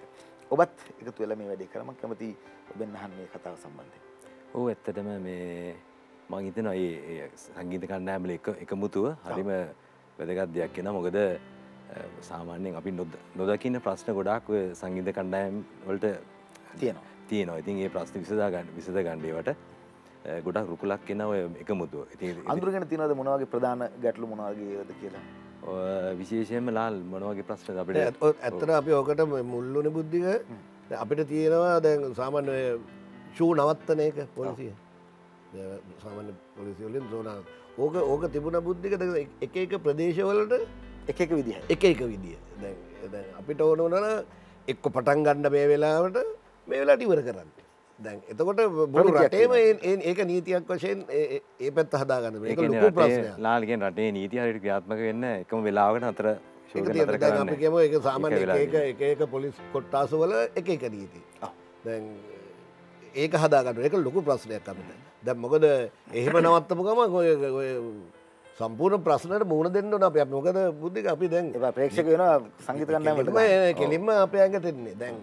ඔබත් එකතු වෙලා මේ වැඩේ කරමු කැමති ඔබෙන් අහන්න මේ කතාව සම්බන්ධයෙන්. ඔව් ඇත්තටම මේ මම හිතනවා මේ සංගීත කණ්ඩායම වල එකමුතුව හරිම වැදගත් දෙයක් වෙනවා. මොකද සාමාන්‍යයෙන් අපි නොදකින්න ප්‍රශ්න ගොඩාක් ඔය සංගීත කණ්ඩායම් වලට තියෙනවා. ඉතින් මේ ප්‍රශ්න විසඳ ගන්න ඒවට ගොඩක් රුකුලක් එන ඔය එකමුතුව. ඉතින් අඳුරගෙන තියෙනවද මොන වගේ ප්‍රධාන ගැටලු මොන වගේද කියලා? විශේෂයෙන්ම ලාල් මොන වගේ ප්‍රශ්නද අපිට? ඇත්තට අපි ඕකට මුල්ලුනේ බුද්ධික අපිට තියෙනවා දැන් සාමාන්‍ය ෂූ නවත්තන එක පොලිසිය. සාමාන්‍ය පොලිසිය වලින් සෝනා ඕක තිබුණ බුද්ධික එක එක ප්‍රදේශවලට එක එක විදිහයි. එක විදිය. දැන් අපිට ඕන වුණා එක්ක පටන් ගන්න මේ වෙලාවට මේ වෙලාවට ඉවර කරන්න. දැන් එතකොට මුළු රටේම ඒක නීතියක් වශයෙන් ඒ පැත්ත හදාගන්න මේක ලොකු ප්‍රශ්නයක්. ලාල් කියන්නේ රටේ නීතිය හරියට ක්‍රියාත්මක වෙන්න එකම වෙලාවකට අතර ෂෝ එක නතර දැන් අපි කරන්න. කියමු ඒක සාමාන්‍ය එක පොලිස් කොට්ටාස වල එක නීති. දැන් ඒක හදාගන්න ඒක ලොකු ප්‍රශ්නයක් අපිට. දැන් මොකද එහෙම නවත්තපු ගමන් ඔය සම්පූර්ණ ප්‍රශ්නට මුහුණ දෙන්න ඕන අපි මොකද බුද්ධික අපි දැන් ඒක ප්‍රේක්ෂක වෙනවා සංගීත කණ්ඩායම් වලට. කෙලින්ම අපේ ඇඟට එන්නේ. දැන්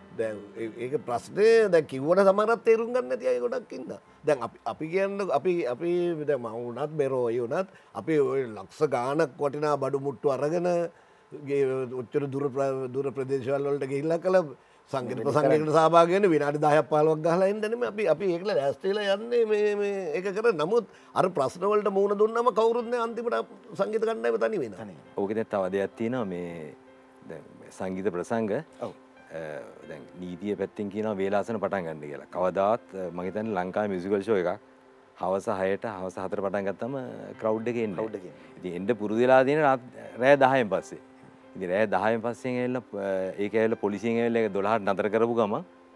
ඒක ප්‍රශ්නේ දැන් කිව්වට සමහරක් තේරුම් ගන්න නැති අය ගොඩක් ඉන්නවා. දැන් අපි කියන්නේ අපි දැන් මම වුණත් බෙරෝයි වුණත් අපි ওই ලක්ෂ ගාණක් වටිනා බඩු මුට්ටු අරගෙන ඔච්චර දුර ප්‍රදේශවල වලට ගිහිල්ලා කළ සංගීත ප්‍රසංගයකට සහභාගී වෙන්න විනාඩි 10ක් 15ක් ගහලා එන්න නෙමෙයි අපි ඒකල ලෑස්ති වෙලා යන්නේ මේ ඒක කර. නමුත් අර ප්‍රශ්න වලට මුහුණ දුන්නාම කවුරුත් නෑ අන්තිමට සංගීත කණ්ඩායම තනි වෙනවා. ඕකෙන් තව දෙයක් තියෙනවා මේ දැන් සංගීත ප්‍රසංග දැන් නීතිය පැත්තෙන් කියනවා වේලාසන පටන් ගන්න කියලා. කවදාවත් මම හිතන්නේ ලංකාවේ මියුසිකල් ෂෝ එකක් හවස 6ට හවස 4ට පටන් ගත්තම ක්‍රවුඩ් එකේ එන්නේ. ඉතින් එන්න පුරුදු වෙලා තියෙන රෑ 10න් පස්සේ. ඉතින් රෑ 10න් පස්සෙන් ඇවිල්ලා ඒක ඇවිල්ලා පොලිසියෙන් ඇවිල්ලා ඒක 12ට නතර කරපු ගමන්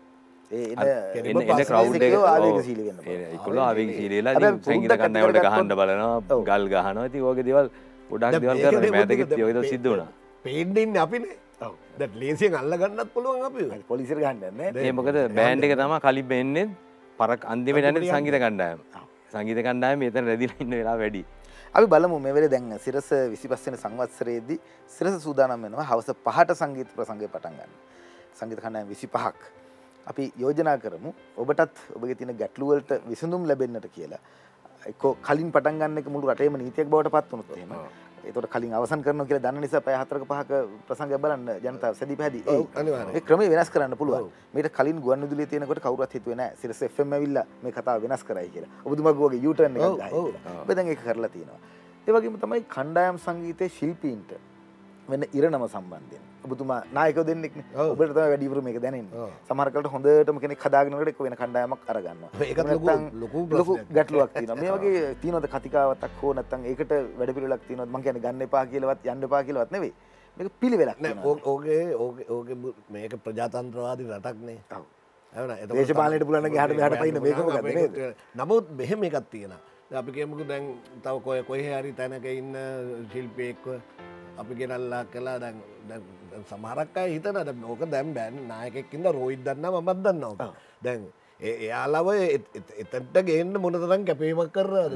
එන ක්‍රවුඩ් එක ආවේගශීලී වෙන්න පුළුවන්. ඒකවල ආවේගශීලී වෙලා ඉතින් සංගීත කණ්ඩායම් වලට ගහන්න බලනවා, ගල් ගහනවා. ඉතින් ඔයගේ දේවල් ගොඩක් දේවල් කරලා මෑතකෙත් ඔය දේවල් සිද්ධ වුණා. පේන්න ඉන්නේ අපිනේ. දැන් ලේසියෙන් අල්ල ගන්නත් පුළුවන් අපි. පොලිසියට ගහන්න නෑ. ඒ මොකද බෑන්ඩ් එක තමයි කලින් වෙන්නේ පරක් අන්තිමට යන්නේ සංගීත කණ්ඩායම. සංගීත කණ්ඩායම මෙතන රැඳිලා ඉන්න වෙලාව වැඩි. අපි බලමු මේ වෙලේ දැන් සිරස 25 වෙනි සංවත්සරයේදී සිරස සූදානම් වෙනවා හවස 5ට සංගීත ප්‍රසංගය පටන් ගන්න. සංගීත කණ්ඩායම් 25ක්. අපි යෝජනා කරමු ඔබටත් ඔබගේ තියෙන ගැටලු වලට විසඳුම් ලැබෙන්නට කියලා. එක්කෝ කලින් පටන් ගන්න එක මුළු රටේම නීතියක් බවට පත් වුණොත් එහෙම. ඒකට කලින් අවසන් කරනවා කියලා දන්න නිසා පැය 4ක 5ක ප්‍රසංගයක් බලන්න ජනතාව සැදී පැහැදී. අනිවාර්යයෙන්. මේ ක්‍රමය වෙනස් කරන්න පුළුවන්. මේක කලින් ගුවන්විදුලියේ තියෙනකොට කවුරුත් හිතුවේ නෑ සිරස FM ඇවිල්ලා මේ කතාව වෙනස් කරයි කියලා. ඔබතුමාගේ වගේ U-turn එකක් ගහයි කියලා. ඔබ දැන් ඒක කරලා තියෙනවා. ඒ වගේම තමයි කණ්ඩායම් සංගීතයේ ශිල්පීන්ට වෙන ඉරණම සම්බන්ධයෙන්. ඔබතුමා නායකව දෙන්නෙක් නේ. ඔබට තමයි වැඩිපුර මේක දැනෙන්නේ. සමහර කලට හොඳටම කෙනෙක් හදාගෙනකට එක්ක වෙන කණ්ඩායමක් අරගන්නවා. ඒකත් ලොකු ගැටලුවක් තියෙනවා. මේ වගේ තියෙනවද කතිකාවතක් හෝ නැත්නම් ඒකට වැඩපිළිවෙලක් තියෙනවද? මම කියන්නේ ගන්න එපා කියලාවත් යන්න එපා කියලාවත් නෙවෙයි. මේක පිළිවෙලක් නෑ. ඕකේ මේක ප්‍රජාතන්ත්‍රවාදී රටක් නේ. ඔව්. දේශපාලනයට පුළුවන් නම් එහාට මෙහාට පයින්න මේක මොකද නේද? නමුත් මෙහෙම එකක් තියෙනවා. අපි කියමුකෝ දැන් තව කොහේ හරි තැනක ඉන්න ශිල්පියෙක්ව අපි ගෙනල්ලා කළා දැන් සමහරක් අය හිතනවා දැන් ඕක දැන් බෑන් නායකයෙක් ඉන්න රෝහිත් දන්නවා මමත් දන්නවා. දැන් එයාලව එතනට ගේන්න මොනතරම් කැපවීමක් කරනවද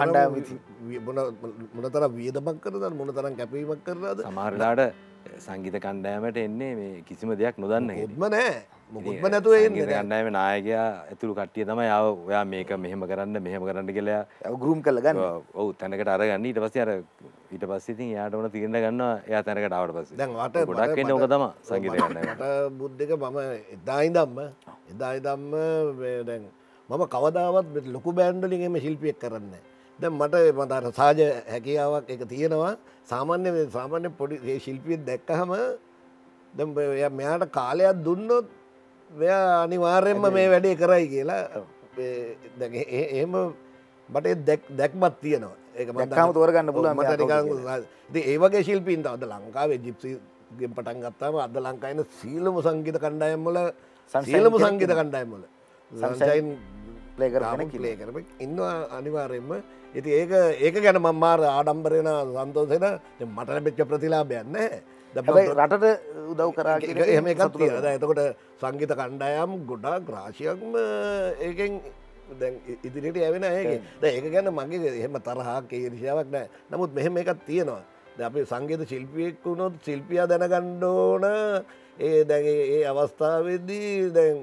මොනතරම් වියදමක් කරනවද මොනතරම් කැපවීමක් කරනවද? සමහර වෙලාවට සංගීත කණ්ඩායමට එන්නේ මේ කිසිම දෙයක් නොදන්න කෙනෙක්. මොකක්ම නැහැ. මොකක්ම නැතුව එන්නේ. සංගීත කණ්ඩායමේ නායකයා ඇතුළු කට්ටිය තමයි ආව ඔයා මේක මෙහෙම කරන්න කියලා ගෲම් කරලා ගන්න. ඔව් තැනකට අරගන්න. ඊට පස්සේ ඉතින් එයාට ඕන තීරණ ගන්නවා එයා තැනකට ආවට පස්සේ. දැන් ගොඩක් වෙන්නේ ඕක තමයි සංගීත කණ්ඩායම. මට බුද්ධික මම එදා ඉඳන්ම දැන් මම කවදාවත් ලොකු බෑන්ඩ් වලින් එමෙ ශිල්පියෙක් කරන්නේ නැහැ. දැන් මට අර සාජ හැකියාවක් එක තියෙනවා. සාමාන්‍ය පොඩි ඒ ශිල්පියෙක් දැක්කහම දැන් මෙයාට කාලයක් දුන්නොත් මෙයා අනිවාර්යෙන්ම මේ වැඩේ කරයි කියලා දැන් එහෙම මට දැක්මක් තියෙනවා. ඒක මම දැක්කම තෝරගන්න පුළුවන්. මට නිකන් ඉතින් ඒ වගේ ශිල්පීන් තව අද ලංකාවේ ජිප්සිගෙන් පටන් ගත්තාම අද ලංකාවේ ඉන්න සීලම සංගීත කණ්ඩායම් වල සීලම සංගීත කණ්ඩායම් වල සන්ෂයින් ප්ලේ කරපෙක් ඉන්නවා අනිවාර්යෙන්ම. ඉතින් ඒක ගැන මම මාර ආඩම්බර වෙන සන්තෝෂ වෙන මට ලැබිච්ච ප්‍රතිලාභයක් නැහැ. හැබැයි රටට උදව් කරා කියන එහෙම එකක් තියෙනවා. දැන් එතකොට සංගීත කණ්ඩායම් ගොඩාක් රාශියක්ම ඒකෙන් දැන් ඉදිරියට යවෙන ඒකේ. දැන් ඒක ගැන මගේ එහෙම තරහක් ඊර්ෂ්‍යාවක් නැහැ. නමුත් මෙහෙම එකක් තියෙනවා. දැන් අපි සංගීත ශිල්පියෙක් වුණොත් ශිල්පියා දැනගන්න ඕන ඒ දැන් ඒ අවස්ථාවේදී දැන්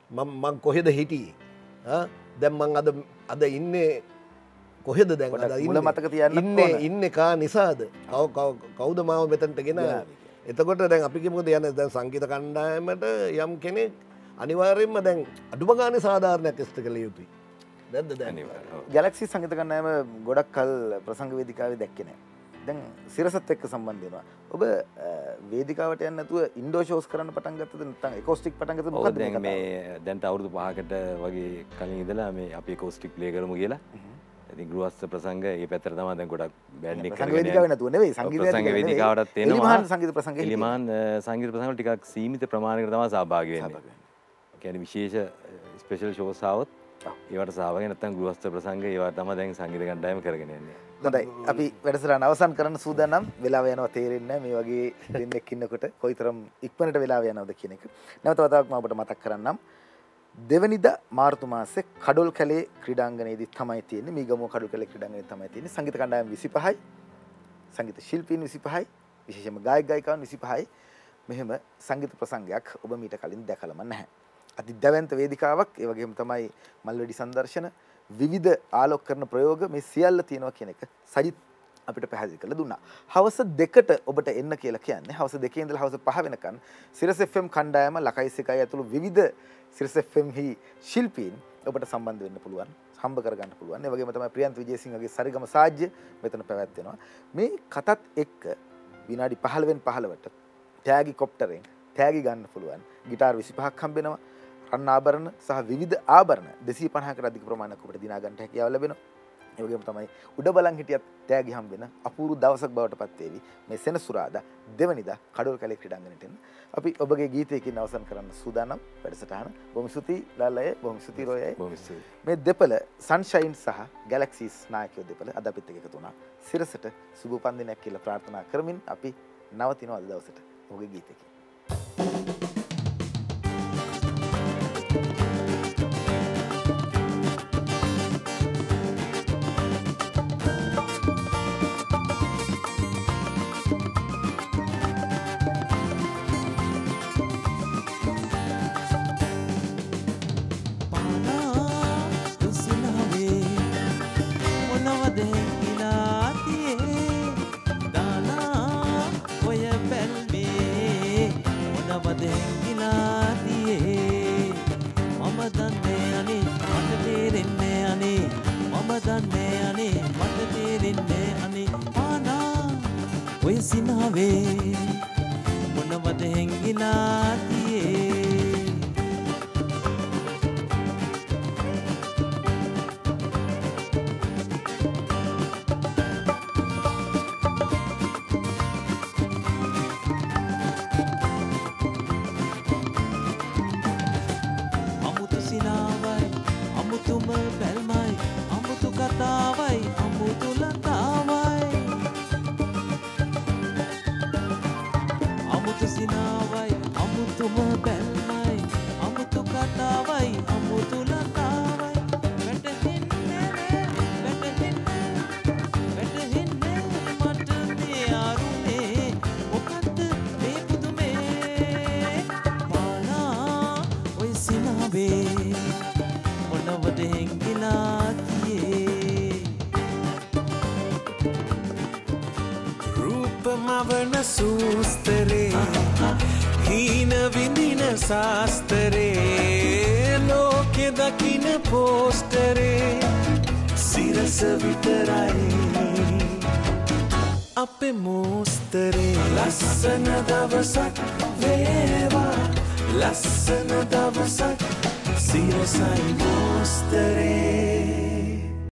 මං කොහෙද හිටියේ දැන් මං අද ඉන්නේ කොහෙද දැන් මුල මතක තියන්න ඉන්න කා නිසාද කවුද මාව මෙතනට ගෙන එතකොට දැන් අපි කිව්වොත් යන දැන් සංගීත කණ්ඩායමට යම් කෙනෙක් අනිවාර්යයෙන්ම දැන් අඩුම ගානේ සාධාරණයක් ඉෂ්ට කළ යුතුයි. නැද්ද දැන්? ගැලැක්සි සංගීත කණ්ඩායම ගොඩක් කල් ප්‍රසංග වේදිකාවේ දැක්කේ නැහැ. දැන් සිරසත් එක්ක සම්බන්ධ වෙනවා. ඔබ වේදිකාවට යන්නේ නැතුව ඉන්ඩෝ ෂෝස් කරන්න පටන් ගත්තද නැත්නම් එකෝස්ටික් පටන් ගත්තද මොකද්ද දැන් මේ දැන් අවුරුදු 5කට වගේ කලින් ඉඳලා මේ අපි එකෝස්ටික් ප්ලේ කරමු කියලා. ඉතින් ගෘහස්ත ප්‍රසංග ඒ පැත්තට තමයි දැන් ගොඩක් බෑන්ඩ් එක කරගෙන වේදිකාවේ නැතුව නෙවෙයි සංගීත වේදිකාවටත් එනවා. එලිමාන් සංගීත ප්‍රසංග එලිමාන් සංගීත ප්‍රසංග වල ටිකක් සීමිත ප්‍රමාණයකට තමයි සහභාගී වෙන්නේ. ඒ කියන්නේ විශේෂ ස්පෙෂල් ෂෝස් ආවොත් ඒවට සහභාගී නැත්නම් ගෘහස්ත ප්‍රසංග ඒවා තමයි දැන් සංගීත කණ්ඩායම කරගෙන යන්නේ. හොඳයි අපි වැඩසටහන අවසන් කරන්න සූදානම්. වෙලාව යනවා තේරෙන්නේ නැහැ. මේ වගේ දෙන්නෙක් ඉන්නකොට කොයිතරම් ඉක්මනට වෙලාව යනවද කියන එක. නැවත වතාවක් මම ඔබට මතක් කරන්නම්. දෙවනිදා මාර්තු මාසේ කඩොල් කැලේ ක්‍රීඩාංගණයේදී තමයි තියෙන්නේ. මීගමුව කඩොල් කැලේ ක්‍රීඩාංගණයේ තමයි තියෙන්නේ. සංගීත කණ්ඩායම් 25යි. සංගීත ශිල්පීන් 25යි. විශේෂයෙන්ම ගායක ගායිකාවන් 25යි. මෙහෙම සංගීත ප්‍රසංගයක් ඔබ මීට කලින් දැකලම නැහැ. අති දැවැන්ත වේදිකාවක්. ඒ වගේම තමයි මල්වැඩි සංදර්ශන විවිධ ආලෝක කරන ප්‍රයෝග මේ සියල්ල තියෙනවා කියන එක සජිත් අපිට පැහැදිලි කරලා දුන්නා. හවස 2ට ඔබට එන්න කියලා කියන්නේ හවස 2 ඉඳලා හවස 5 වෙනකන් සිරස් FM කණ්ඩායම ලකයිසිකයි ඇතුළු විවිධ සිරස් FM හි ශිල්පීන් ඔබට සම්බන්ධ වෙන්න පුළුවන්, හම්බ කරගන්න පුළුවන්. ඒ වගේම තමයි ප්‍රියන්ත විජේසිංහගේ සරිගම සාජ්‍ය මෙතන පැවැත්වෙනවා. මේ කතත් එක්ක විනාඩි 15න් 15ට ටැගි කොප්ටරෙන් ටැගි ගන්න පුළුවන්. গিitar 25ක් හම්බ වෙනවා. රන් ආභරණ සහ විවිධ ආභරණ 250කට අධික ප්‍රමාණයක් ඔබට දිනා ගන්න හැකියාව ලැබෙනවා. ඒ වගේම තමයි උඩ බලන් හිටියත් ටැගි හම්බ වෙන අපූර්ව දවසක් බවට පත් වේවි. මේ සෙනසුරාදා දෙවනිදා කඩොල් කැලේ ක්‍රීඩාංගණයට එන්න. අපි ඔබගේ ගීතයකින් අවසන් කරන්න සූදානම් වැඩසටහන. බොහොම ස්තුතියි ලාලය, බොහොම ස්තුතියි රොයයි. මේ දෙපළ සන්ෂයින් සහ ගැලැක්සිස් නායකයෝ දෙපළ අද අපිත් එක්ක එකතු වුණා. සිරසට සුබ උපන්දිනයක් කියලා ප්‍රාර්ථනා කරමින් අපි නවතිනවා අද දවසට ඔබගේ ගීතයකින්. මවන සූස්තරේ හීන විඳින සාස්තරේ ලෝකෙ දකින පෝස්ටරේ සිරස විතරයි අපේ මෝස්තරේ ලස්සන දවසක් වේවා ලස්සන දවසක් සිරසයි මෝස්තරේ